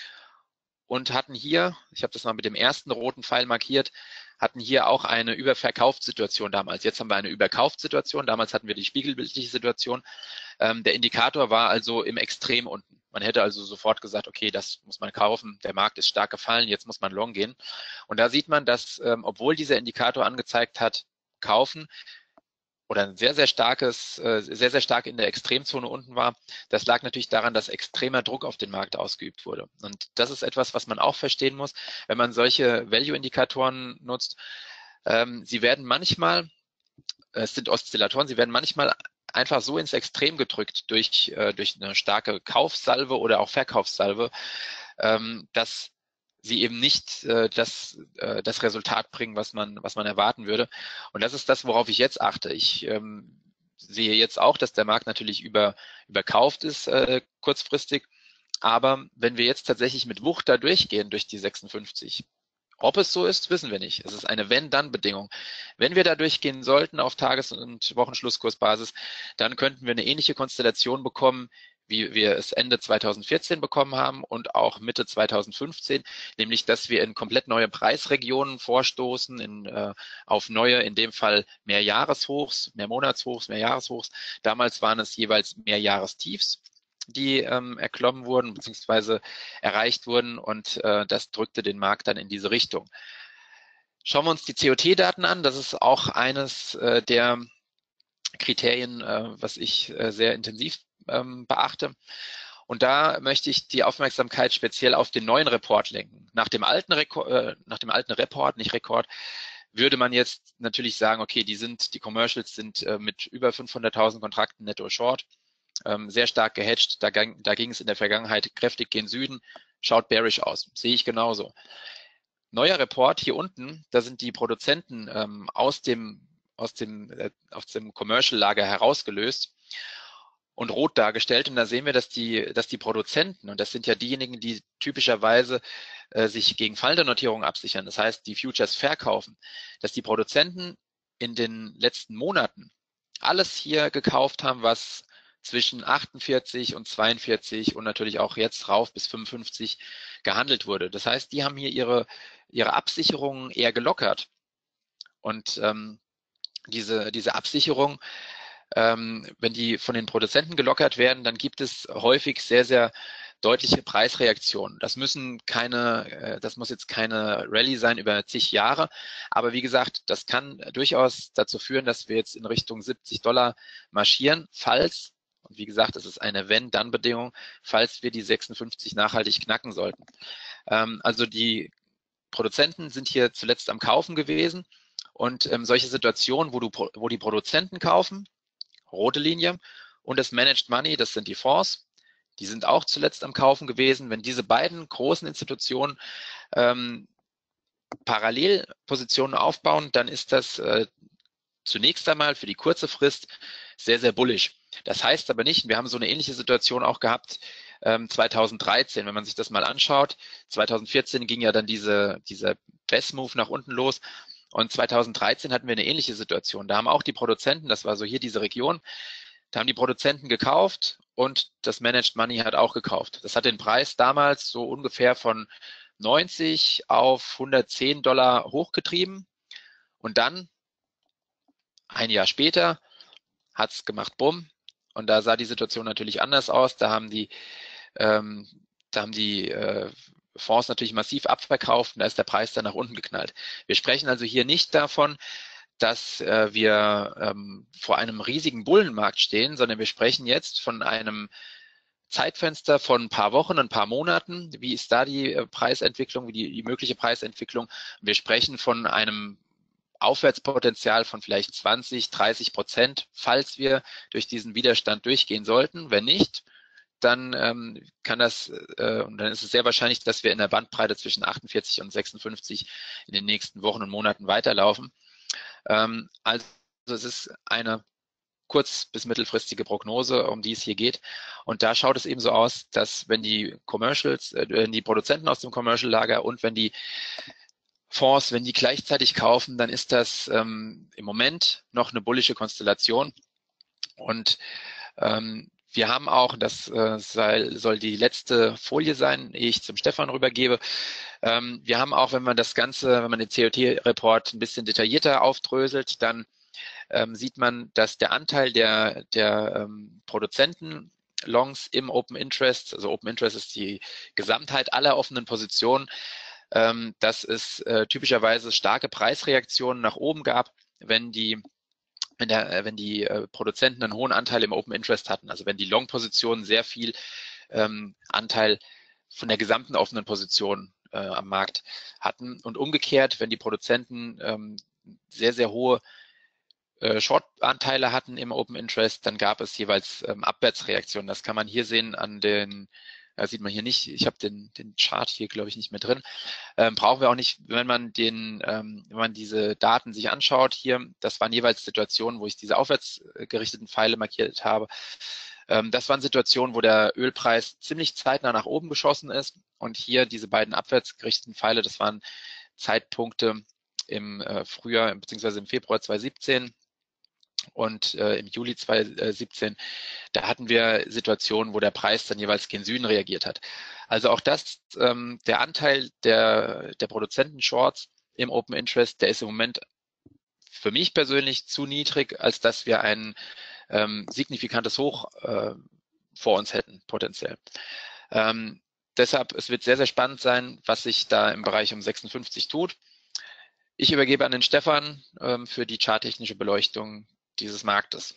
und hatten hier, ich habe das mal mit dem ersten roten Pfeil markiert, hatten hier auch eine Überverkaufssituation damals. Jetzt haben wir eine Überkaufssituation. Damals hatten wir die spiegelbildliche Situation. Der Indikator war also im Extrem unten. Man hätte also sofort gesagt, okay, das muss man kaufen. Der Markt ist stark gefallen, jetzt muss man long gehen. Und da sieht man, dass, obwohl dieser Indikator angezeigt hat, kaufen, oder ein sehr, sehr stark in der Extremzone unten war, das lag natürlich daran, dass extremer Druck auf den Markt ausgeübt wurde. Und das ist etwas, was man auch verstehen muss, wenn man solche Value-Indikatoren nutzt. Sie werden manchmal, es sind Oszillatoren, sie werden manchmal einfach so ins Extrem gedrückt durch eine starke Kaufsalve oder auch Verkaufssalve, dass sie eben nicht das Resultat bringen, was man erwarten würde. Und das ist das, worauf ich jetzt achte. Ich sehe jetzt auch, dass der Markt natürlich überkauft ist kurzfristig. Aber wenn wir jetzt tatsächlich mit Wucht da durchgehen, durch die 56, ob es so ist, wissen wir nicht. Es ist eine Wenn-Dann-Bedingung. Wenn wir da durchgehen sollten auf Tages- und Wochenschlusskursbasis, dann könnten wir eine ähnliche Konstellation bekommen, wie wir es Ende 2014 bekommen haben und auch Mitte 2015, nämlich dass wir in komplett neue Preisregionen vorstoßen, auf neue, in dem Fall Mehrjahreshochs, Mehrmonatshochs, Mehrjahreshochs. Damals waren es jeweils Mehrjahrestiefs. die erklommen wurden bzw. erreicht wurden und das drückte den Markt dann in diese Richtung. Schauen wir uns die COT-Daten an. Das ist auch eines der Kriterien, was ich sehr intensiv beachte. Und da möchte ich die Aufmerksamkeit speziell auf den neuen Report lenken. Nach dem alten Report, nicht Rekord, würde man jetzt natürlich sagen, okay, die Commercials sind mit über 500.000 Kontrakten netto short, sehr stark gehedged. Da ging es in der Vergangenheit kräftig gen Süden, schaut bearish aus. Sehe ich genauso. Neuer Report hier unten, da sind die Produzenten aus dem Commercial-Lager herausgelöst und rot dargestellt. Und da sehen wir, dass die Produzenten, und das sind ja diejenigen, die typischerweise sich gegen fallende Notierungen absichern, das heißt, die Futures verkaufen, dass die Produzenten in den letzten Monaten alles hier gekauft haben, was zwischen 48 und 42 und natürlich auch jetzt rauf bis 55 gehandelt wurde. Das heißt, die haben hier ihre Absicherungen eher gelockert. Und diese Absicherung, wenn die von den Produzenten gelockert werden, dann gibt es häufig sehr, sehr deutliche Preisreaktionen. Das muss jetzt keine Rallye sein über zig Jahre, aber wie gesagt, das kann durchaus dazu führen, dass wir jetzt in Richtung $70 marschieren, falls, und wie gesagt, das ist eine Wenn-Dann-Bedingung, falls wir die 56 nachhaltig knacken sollten. Also die Produzenten sind hier zuletzt am Kaufen gewesen und solche Situationen, wo die Produzenten kaufen, rote Linie, und das Managed Money, das sind die Fonds, die sind auch zuletzt am Kaufen gewesen. Wenn diese beiden großen Institutionen parallel Positionen aufbauen, dann ist das zunächst einmal für die kurze Frist sehr, sehr bullish. Das heißt aber nicht, wir haben so eine ähnliche Situation auch gehabt 2013, wenn man sich das mal anschaut. 2014 ging ja dann dieser Best-Move nach unten los. Und 2013 hatten wir eine ähnliche Situation. Da haben auch die Produzenten, das war so hier diese Region, da haben die Produzenten gekauft und das Managed Money hat auch gekauft. Das hat den Preis damals so ungefähr von 90 auf $110 hochgetrieben. Und dann, ein Jahr später, hat es gemacht, bumm. Und da sah die Situation natürlich anders aus. Da haben die Fonds natürlich massiv abverkauft und da ist der Preis dann nach unten geknallt. Wir sprechen also hier nicht davon, dass wir vor einem riesigen Bullenmarkt stehen, sondern wir sprechen jetzt von einem Zeitfenster von ein paar Wochen, ein paar Monaten. Wie ist da die Preisentwicklung, wie die mögliche Preisentwicklung? Wir sprechen von einem Aufwärtspotenzial von vielleicht 20-30%, falls wir durch diesen Widerstand durchgehen sollten. Wenn nicht, dann und dann ist es sehr wahrscheinlich, dass wir in der Bandbreite zwischen 48 und 56 in den nächsten Wochen und Monaten weiterlaufen. Also es ist eine kurz- bis mittelfristige Prognose, um die es hier geht. Und da schaut es eben so aus, dass wenn die Produzenten aus dem Commercial-Lager und wenn die Fonds, wenn die gleichzeitig kaufen, dann ist das im Moment noch eine bullische Konstellation. Und wir haben auch, das soll die letzte Folie sein, ehe ich zum Stefan rübergebe. Wir haben auch, wenn man den COT-Report ein bisschen detaillierter aufdröselt, dann sieht man, dass der Anteil der Produzenten Longs im Open Interest, also Open Interest ist die Gesamtheit aller offenen Positionen, dass es typischerweise starke Preisreaktionen nach oben gab, wenn die Produzenten einen hohen Anteil im Open Interest hatten, also wenn die Long-Positionen sehr viel Anteil von der gesamten offenen Position am Markt hatten und umgekehrt, wenn die Produzenten sehr, sehr hohe Short-Anteile hatten im Open Interest, dann gab es jeweils Abwärtsreaktionen. Das kann man hier sehen an den, sieht man hier nicht, ich habe den Chart hier, glaube ich, nicht mehr drin. Brauchen wir auch nicht, wenn man diese Daten sich anschaut hier, das waren jeweils Situationen, wo ich diese aufwärts gerichteten Pfeile markiert habe. Das waren Situationen, wo der Ölpreis ziemlich zeitnah nach oben geschossen ist und hier diese beiden abwärts gerichteten Pfeile, das waren Zeitpunkte im Frühjahr bzw. im Februar 2017 und im Juli 2017, da hatten wir Situationen, wo der Preis dann jeweils gen Süden reagiert hat. Also auch das, der Anteil der Produzenten-Shorts im Open Interest, der ist im Moment für mich persönlich zu niedrig, als dass wir ein signifikantes Hoch vor uns hätten, potenziell. Deshalb, es wird sehr, sehr spannend sein, was sich da im Bereich um 56 tut. Ich übergebe an den Stefan für die charttechnische Beleuchtung dieses Marktes.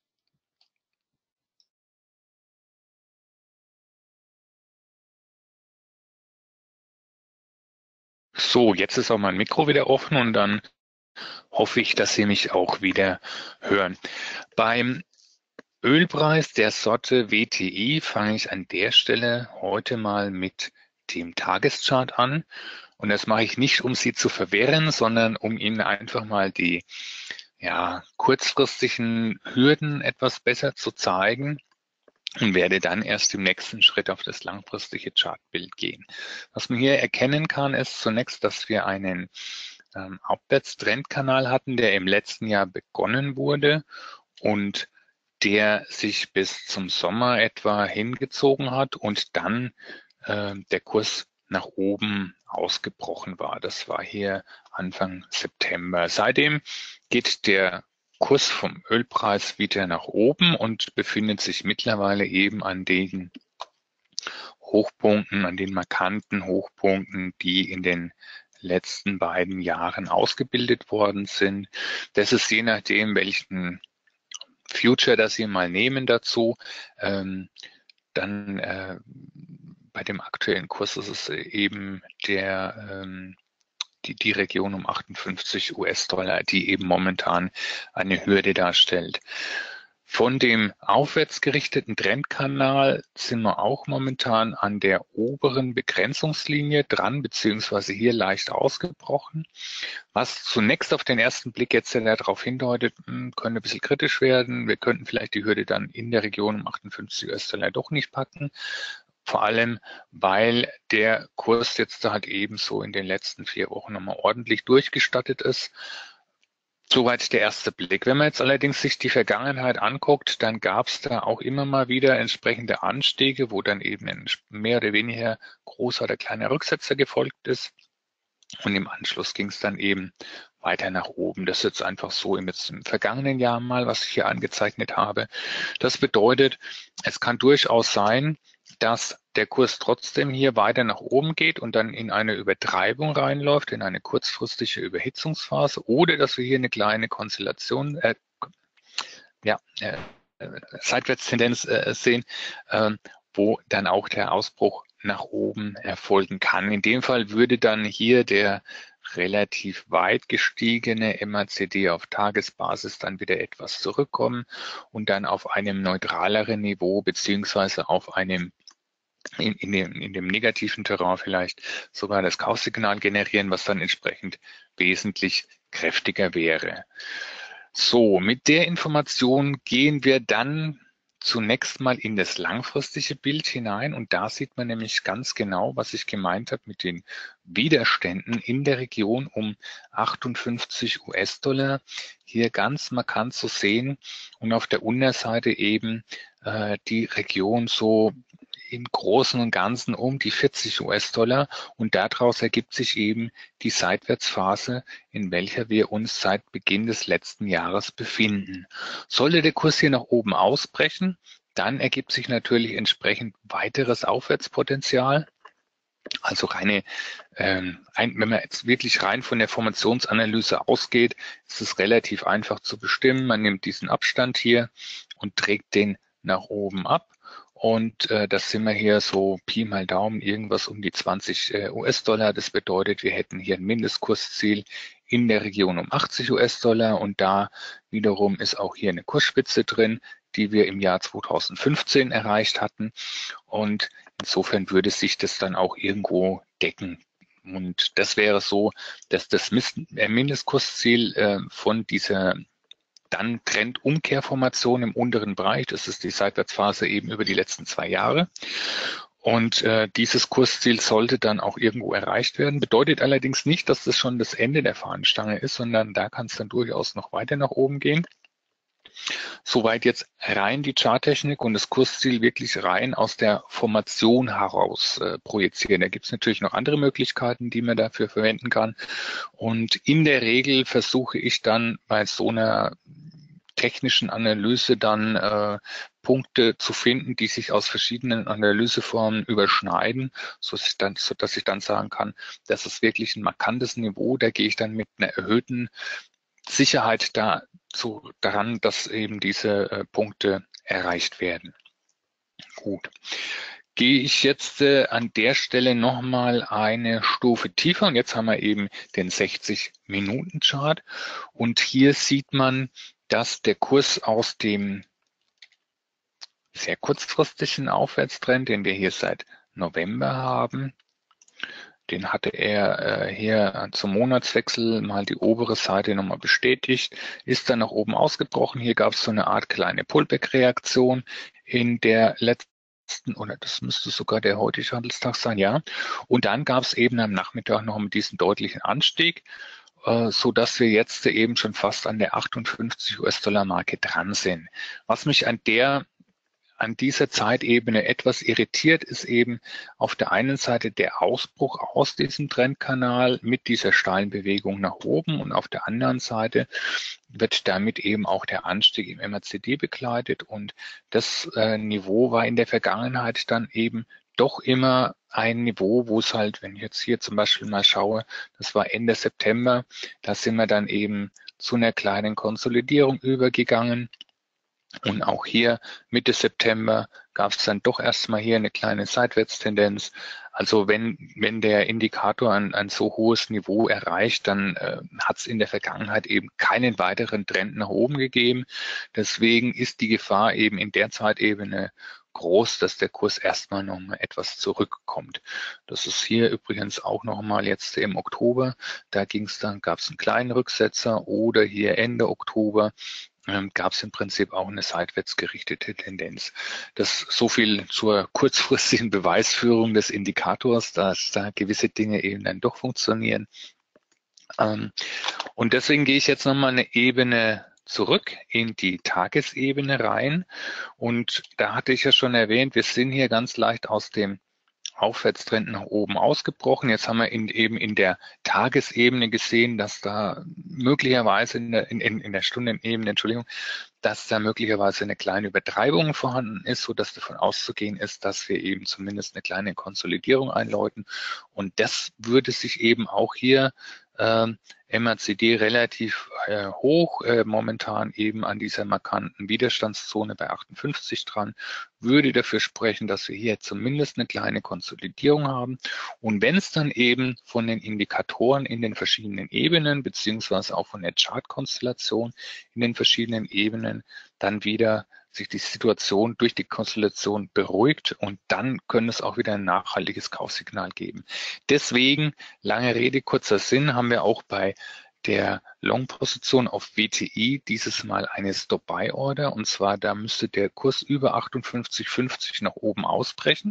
So, jetzt ist auch mein Mikro wieder offen und dann hoffe ich, dass Sie mich auch wieder hören. Beim Ölpreis der Sorte WTI fange ich an der Stelle heute mal mit dem Tageschart an. Und das mache ich nicht, um Sie zu verwirren, sondern um Ihnen einfach mal die kurzfristigen Hürden etwas besser zu zeigen und werde dann erst im nächsten Schritt auf das langfristige Chartbild gehen. Was man hier erkennen kann, ist zunächst, dass wir einen Abwärtstrendkanal hatten, der im letzten Jahr begonnen wurde und der sich bis zum Sommer etwa hingezogen hat und dann der Kurs nach oben ausgebrochen war. Das war hier Anfang September. Seitdem geht der Kurs vom Ölpreis wieder nach oben und befindet sich mittlerweile eben an den Hochpunkten, an den markanten Hochpunkten, die in den letzten beiden Jahren ausgebildet worden sind. Das ist je nachdem, welchen Future das Sie mal nehmen dazu, dann bei dem aktuellen Kurs ist es eben die Region um 58 US-Dollar, die eben momentan eine Hürde darstellt. Von dem aufwärts gerichteten Trendkanal sind wir auch momentan an der oberen Begrenzungslinie dran, beziehungsweise hier leicht ausgebrochen. Was zunächst auf den ersten Blick jetzt darauf hindeutet, könnte ein bisschen kritisch werden. Wir könnten vielleicht die Hürde dann in der Region um 58 US-Dollar doch nicht packen. Vor allem, weil der Kurs jetzt halt ebenso in den letzten 4 Wochen nochmal ordentlich durchgestattet ist. Soweit der erste Blick. Wenn man jetzt allerdings sich die Vergangenheit anguckt, dann gab es da auch immer mal wieder entsprechende Anstiege, wo dann eben ein mehr oder weniger großer oder kleiner Rücksetzer gefolgt ist. Und im Anschluss ging es dann eben weiter nach oben. Das ist jetzt einfach so im vergangenen Jahr mal, was ich hier angezeichnet habe. Das bedeutet, es kann durchaus sein, dass der Kurs trotzdem hier weiter nach oben geht und dann in eine Übertreibung reinläuft, in eine kurzfristige Überhitzungsphase, oder dass wir hier eine kleine Konstellation, Seitwärtstendenz sehen, wo dann auch der Ausbruch nach oben erfolgen kann. In dem Fall würde dann hier der relativ weit gestiegene MACD auf Tagesbasis dann wieder etwas zurückkommen und dann auf einem neutraleren Niveau beziehungsweise auf einem in dem negativen Terrain vielleicht sogar das Kaufsignal generieren, was dann entsprechend wesentlich kräftiger wäre. So, mit der Information gehen wir dann zunächst mal in das langfristige Bild hinein und da sieht man nämlich ganz genau, was ich gemeint habe mit den Widerständen in der Region um 58 US-Dollar. Hier ganz markant zu sehen und auf der Unterseite eben die Region so im Großen und Ganzen um die 40 US-Dollar und daraus ergibt sich eben die Seitwärtsphase, in welcher wir uns seit Beginn des letzten Jahres befinden. Sollte der Kurs hier nach oben ausbrechen, dann ergibt sich natürlich entsprechend weiteres Aufwärtspotenzial. Also wenn man jetzt wirklich rein von der Formationsanalyse ausgeht, ist es relativ einfach zu bestimmen. Man nimmt diesen Abstand hier und trägt den nach oben ab. Und das sind wir hier so Pi mal Daumen irgendwas um die 20 US-Dollar. Das bedeutet, wir hätten hier ein Mindestkursziel in der Region um 80 US-Dollar und da wiederum ist auch hier eine Kursspitze drin, die wir im Jahr 2015 erreicht hatten. Und insofern würde sich das dann auch irgendwo decken. Und das wäre so, dass das Mindestkursziel von dieser dann Trendumkehrformation im unteren Bereich, das ist die Seitwärtsphase eben über die letzten 2 Jahre. Und dieses Kursziel sollte dann auch irgendwo erreicht werden. Bedeutet allerdings nicht, dass das schon das Ende der Fahnenstange ist, sondern da kann es dann durchaus noch weiter nach oben gehen. Soweit jetzt rein die Charttechnik und das Kursziel wirklich rein aus der Formation heraus projizieren. Da gibt es natürlich noch andere Möglichkeiten, die man dafür verwenden kann. Und in der Regel versuche ich dann bei so einer technischen Analyse dann Punkte zu finden, die sich aus verschiedenen Analyseformen überschneiden, sodass ich dann sagen kann, das ist wirklich ein markantes Niveau, da gehe ich dann mit einer erhöhten Sicherheit daran, dass eben diese Punkte erreicht werden. Gut. Gehe ich jetzt an der Stelle nochmal eine Stufe tiefer und jetzt haben wir eben den 60-Minuten-Chart und hier sieht man, dass der Kurs aus dem sehr kurzfristigen Aufwärtstrend, den wir hier seit November haben, den hatte er hier zum Monatswechsel mal die obere Seite nochmal bestätigt, ist dann nach oben ausgebrochen. Hier gab es so eine Art kleine Pullback-Reaktion in der letzten, oder das müsste sogar der heutige Handelstag sein, ja. Und dann gab es eben am Nachmittag noch mit diesem deutlichen Anstieg, so dass wir jetzt eben schon fast an der 58 US-Dollar-Marke dran sind. Was mich an dieser Zeitebene etwas irritiert, ist eben auf der einen Seite der Ausbruch aus diesem Trendkanal mit dieser steilen Bewegung nach oben und auf der anderen Seite wird damit eben auch der Anstieg im MACD begleitet und das Niveau war in der Vergangenheit dann eben doch immer ein Niveau, wo es halt, wenn ich jetzt hier zum Beispiel mal schaue, das war Ende September, da sind wir dann eben zu einer kleinen Konsolidierung übergegangen. Und auch hier Mitte September gab es dann doch erstmal hier eine kleine Seitwärtstendenz. Also wenn der Indikator ein so hohes Niveau erreicht, dann hat es in der Vergangenheit eben keinen weiteren Trend nach oben gegeben. Deswegen ist die Gefahr eben in der Zeitebene groß, dass der Kurs erstmal noch mal etwas zurückkommt. Das ist hier übrigens auch noch mal jetzt im Oktober. Da gab es einen kleinen Rücksetzer oder hier Ende Oktober gab es im Prinzip auch eine seitwärts gerichtete Tendenz. Das so viel zur kurzfristigen Beweisführung des Indikators, dass da gewisse Dinge eben dann doch funktionieren. Und deswegen gehe ich jetzt nochmal eine Ebene zurück in die Tagesebene rein. Und da hatte ich ja schon erwähnt, wir sind hier ganz leicht aus dem Aufwärtstrend nach oben ausgebrochen. Jetzt haben wir eben in der Tagesebene gesehen, dass da möglicherweise in der Stundenebene, dass da möglicherweise eine kleine Übertreibung vorhanden ist, so dass davon auszugehen ist, dass wir eben zumindest eine kleine Konsolidierung einläuten. Und das würde sich eben auch hier MACD relativ hoch, momentan eben an dieser markanten Widerstandszone bei 58 dran, würde dafür sprechen, dass wir hier zumindest eine kleine Konsolidierung haben. Und wenn es dann eben von den Indikatoren in den verschiedenen Ebenen, beziehungsweise auch von der Chartkonstellation in den verschiedenen Ebenen, dann wieder sich die Situation durch die Konstellation beruhigt und dann können es auch wieder ein nachhaltiges Kaufsignal geben. Deswegen, lange Rede, kurzer Sinn, haben wir auch bei der Long-Position auf WTI dieses Mal eine Stop-Buy-Order und zwar da müsste der Kurs über 58,50 nach oben ausbrechen.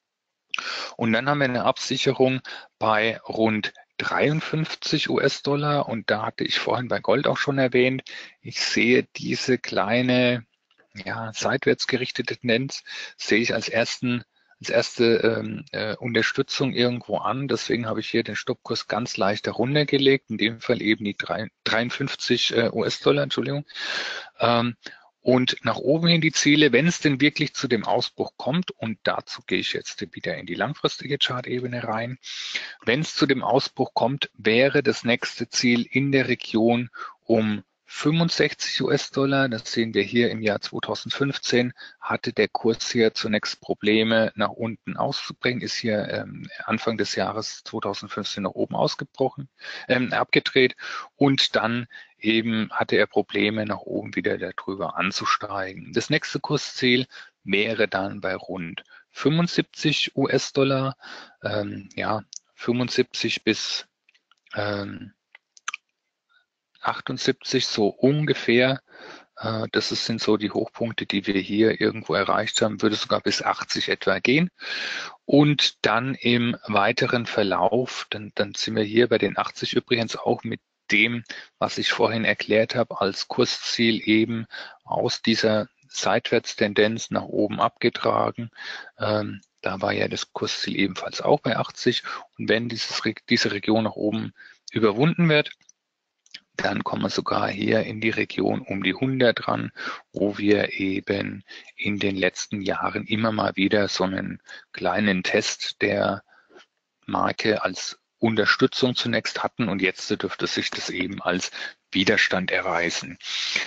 Und dann haben wir eine Absicherung bei rund 53 US-Dollar und da hatte ich vorhin bei Gold auch schon erwähnt, ich sehe diese kleine seitwärts gerichtete Tendenz sehe ich als erste Unterstützung irgendwo an. Deswegen habe ich hier den Stoppkurs ganz leicht darunter gelegt, in dem Fall eben die 53 US-Dollar, Entschuldigung. Und nach oben hin die Ziele, wenn es denn wirklich zu dem Ausbruch kommt, und dazu gehe ich jetzt wieder in die langfristige Chartebene rein. Wenn es zu dem Ausbruch kommt, wäre das nächste Ziel in der Region um 65 US-Dollar, das sehen wir hier im Jahr 2015, hatte der Kurs hier zunächst Probleme nach unten auszubringen, ist hier Anfang des Jahres 2015 nach oben abgedreht und dann eben hatte er Probleme nach oben wieder darüber anzusteigen. Das nächste Kursziel wäre dann bei rund 75 US-Dollar, 75 bis 78 so ungefähr. Das sind so die Hochpunkte, die wir hier irgendwo erreicht haben, würde sogar bis 80 etwa gehen. Und dann im weiteren Verlauf, dann sind wir hier bei den 80 übrigens auch mit dem, was ich vorhin erklärt habe, als Kursziel eben aus dieser Seitwärtstendenz nach oben abgetragen. Da war ja das Kursziel ebenfalls auch bei 80. Und wenn diese Region nach oben überwunden wird, Dann kommen wir sogar hier in die Region um die 100 ran, wo wir eben in den letzten Jahren immer mal wieder so einen kleinen Test der Marke als Unterstützung zunächst hatten und jetzt dürfte sich das eben als Widerstand erweisen.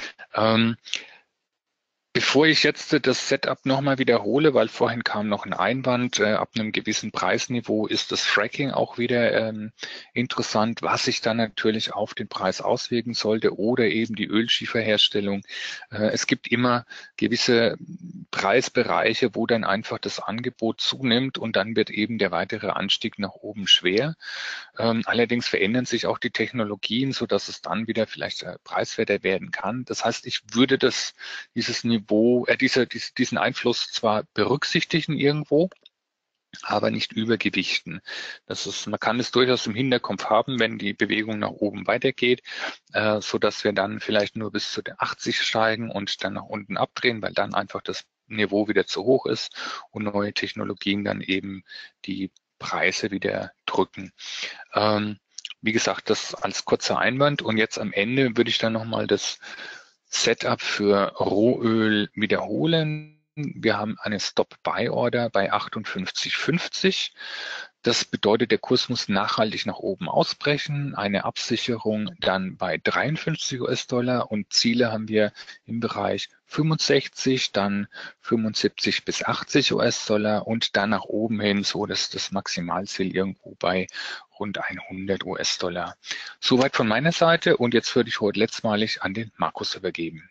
Bevor ich jetzt das Setup nochmal wiederhole, weil vorhin kam noch ein Einwand, ab einem gewissen Preisniveau ist das Fracking auch wieder interessant, was sich dann natürlich auf den Preis auswirken sollte oder eben die Ölschieferherstellung. Es gibt immer gewisse Preisbereiche, wo dann einfach das Angebot zunimmt und dann wird eben der weitere Anstieg nach oben schwer. Allerdings verändern sich auch die Technologien, so dass es dann wieder vielleicht preiswerter werden kann. Das heißt, ich würde dieses Niveau, diesen Einfluss zwar berücksichtigen irgendwo, aber nicht übergewichten. Man kann es durchaus im Hinterkopf haben, wenn die Bewegung nach oben weitergeht, so dass wir dann vielleicht nur bis zu der 80 steigen und dann nach unten abdrehen, weil dann einfach das Niveau wieder zu hoch ist und neue Technologien dann eben die Preise wieder drücken. Wie gesagt, das als kurzer Einwand und jetzt am Ende würde ich dann nochmal das Setup für Rohöl wiederholen. Wir haben eine Stop-Buy-Order bei 58,50. Das bedeutet, der Kurs muss nachhaltig nach oben ausbrechen. Eine Absicherung dann bei 53 US-Dollar und Ziele haben wir im Bereich 65, dann 75 bis 80 US-Dollar und dann nach oben hin, so dass das Maximalziel irgendwo bei rund 100 US-Dollar. Soweit von meiner Seite und jetzt würde ich heute letztmalig an den Markus übergeben.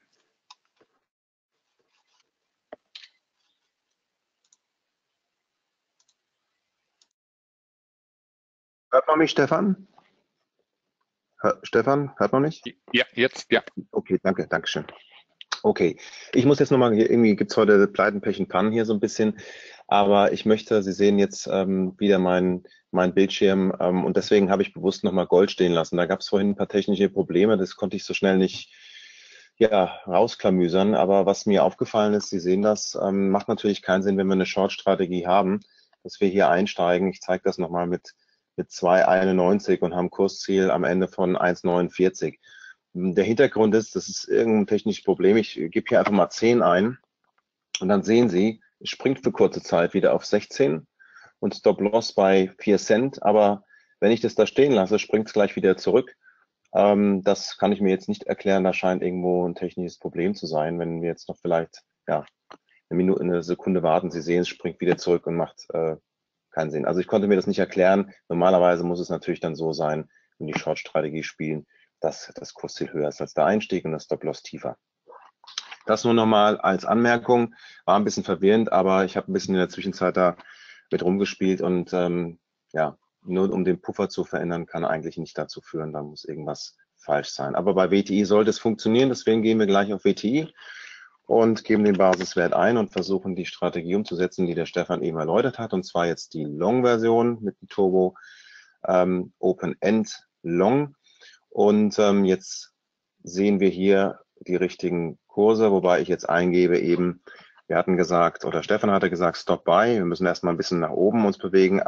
Hört man mich, Stefan? Stefan, hört man mich? Ja, jetzt, ja. Okay, Dankeschön. Okay, ich muss jetzt nochmal, irgendwie gibt es heute Pleiten, Pech und Pannen hier so ein bisschen, aber ich möchte, Sie sehen jetzt wieder meinen Bildschirm und deswegen habe ich bewusst nochmal Gold stehen lassen. Da gab es vorhin ein paar technische Probleme, das konnte ich so schnell nicht rausklamüsern, aber was mir aufgefallen ist, Sie sehen das, macht natürlich keinen Sinn, wenn wir eine Short-Strategie haben, dass wir hier einsteigen. Ich zeige das nochmal mit 2,91 und haben Kursziel am Ende von 1,49. Der Hintergrund ist, das ist irgendein technisches Problem. Ich gebe hier einfach mal 10 ein und dann sehen Sie, es springt für kurze Zeit wieder auf 16 und Stop-Loss bei 4 Cent. Aber wenn ich das da stehen lasse, springt es gleich wieder zurück. Das kann ich mir jetzt nicht erklären. Da scheint irgendwo ein technisches Problem zu sein. Wenn wir jetzt noch vielleicht eine Sekunde warten, Sie sehen, es springt wieder zurück und macht keinen Sinn. Also ich konnte mir das nicht erklären. Normalerweise muss es natürlich dann so sein, wenn die Short-Strategie spielen, dass das Kursziel höher ist als der Einstieg und das Stop-Loss tiefer. Das nur nochmal als Anmerkung. War ein bisschen verwirrend, aber ich habe ein bisschen in der Zwischenzeit da mit rumgespielt und nur um den Puffer zu verändern, kann eigentlich nicht dazu führen, da muss irgendwas falsch sein. Aber bei WTI sollte es funktionieren, deswegen gehen wir gleich auf WTI und geben den Basiswert ein und versuchen die Strategie umzusetzen, die der Stefan eben erläutert hat, und zwar jetzt die Long-Version mit dem Turbo Open-End Long. Und jetzt sehen wir hier die richtigen Kurse, wobei ich jetzt eingebe eben, wir hatten gesagt, oder Stefan hatte gesagt, Stop Buy. Wir müssen erstmal ein bisschen nach oben uns bewegen,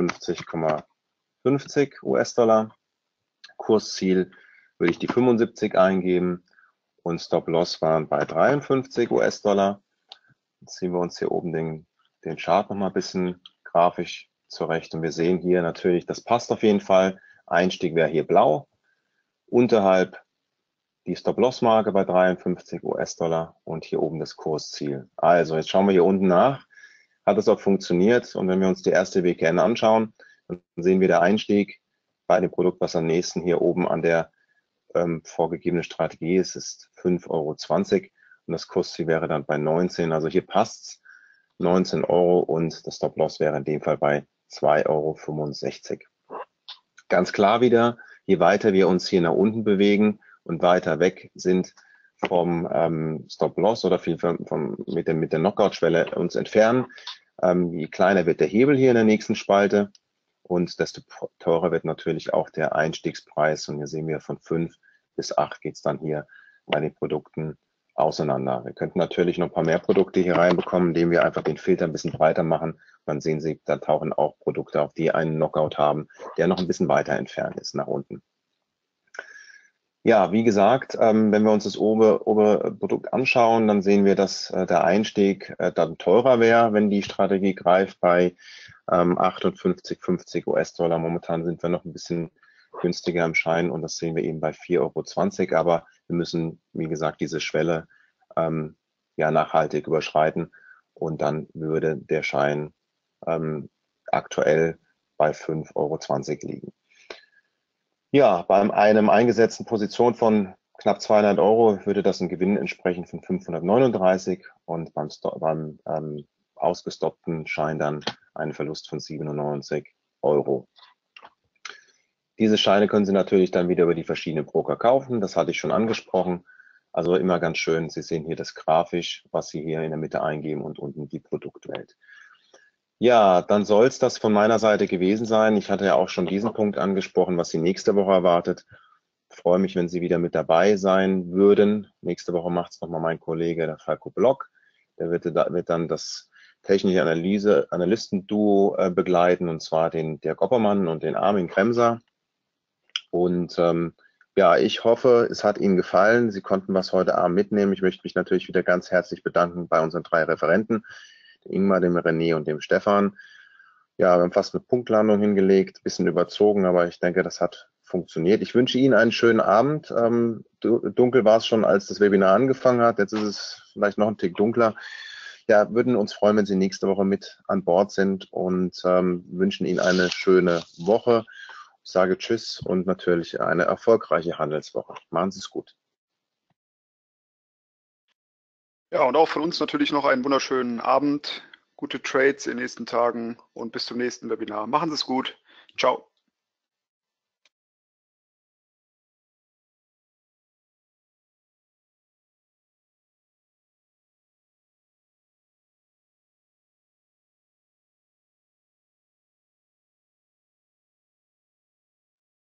58,50 US-Dollar. Kursziel würde ich die 75 eingeben und Stop-Loss waren bei 53 US-Dollar. Jetzt ziehen wir uns hier oben den Chart nochmal ein bisschen grafisch zurecht und wir sehen hier natürlich, das passt auf jeden Fall. Einstieg wäre hier blau. Unterhalb die Stop-Loss-Marke bei 53 US-Dollar und hier oben das Kursziel. Also jetzt schauen wir hier unten nach. Hat es auch funktioniert? Und wenn wir uns die erste WKN anschauen, dann sehen wir der Einstieg bei dem Produkt, was am nächsten hier oben an der vorgegebenen Strategie ist 5,20 € und das Kursziel wäre dann bei 19. Also hier passt's, 19 € und das Stop-Loss wäre in dem Fall bei 2,65 €. Ganz klar wieder, je weiter wir uns hier nach unten bewegen und weiter weg sind vom Stop-Loss oder mit der Knockout-Schwelle uns entfernen, je kleiner wird der Hebel hier in der nächsten Spalte und desto teurer wird natürlich auch der Einstiegspreis. Und hier sehen wir, von 5 bis 8 geht es dann hier bei den Produkten auseinander. Wir könnten natürlich noch ein paar mehr Produkte hier reinbekommen, indem wir einfach den Filter ein bisschen breiter machen. Dann sehen Sie, da tauchen auch Produkte auf, die einen Knockout haben, der noch ein bisschen weiter entfernt ist nach unten. Ja, wie gesagt, wenn wir uns das obere Produkt anschauen, dann sehen wir, dass der Einstieg dann teurer wäre, wenn die Strategie greift bei 58,50 US-Dollar. Momentan sind wir noch ein bisschen günstiger im Schein und das sehen wir eben bei 4,20 €. Aber wir müssen, wie gesagt, diese Schwelle ja nachhaltig überschreiten und dann würde der Schein aktuell bei 5,20 € liegen. Ja, bei einem eingesetzten Position von knapp 200 € würde das einen Gewinn entsprechen von 539 und beim ausgestoppten Schein dann einen Verlust von 97 €. Diese Scheine können Sie natürlich dann wieder über die verschiedenen Broker kaufen. Das hatte ich schon angesprochen. Also immer ganz schön. Sie sehen hier das grafisch, was Sie hier in der Mitte eingeben und unten die Produktwelt. Ja, dann soll es das von meiner Seite gewesen sein. Ich hatte ja auch schon diesen Punkt angesprochen, was Sie nächste Woche erwartet. Ich freue mich, wenn Sie wieder mit dabei sein würden. Nächste Woche macht es nochmal mein Kollege, der Falco Block. Der wird dann das technische Analystenduo begleiten, und zwar den Dirk Oppermann und den Armin Kremser. Und ja, ich hoffe, es hat Ihnen gefallen. Sie konnten was heute Abend mitnehmen. Ich möchte mich natürlich wieder ganz herzlich bedanken bei unseren 3 Referenten, dem Ingmar, dem René und dem Stefan. Ja, wir haben fast eine Punktlandung hingelegt, bisschen überzogen, aber ich denke, das hat funktioniert. Ich wünsche Ihnen einen schönen Abend. Dunkel war es schon, als das Webinar angefangen hat. Jetzt ist es vielleicht noch ein Tick dunkler. Ja, würden uns freuen, wenn Sie nächste Woche mit an Bord sind und wünschen Ihnen eine schöne Woche. Ich sage Tschüss und natürlich eine erfolgreiche Handelswoche. Machen Sie es gut. Ja, und auch von uns natürlich noch einen wunderschönen Abend, gute Trades in den nächsten Tagen und bis zum nächsten Webinar. Machen Sie es gut. Ciao.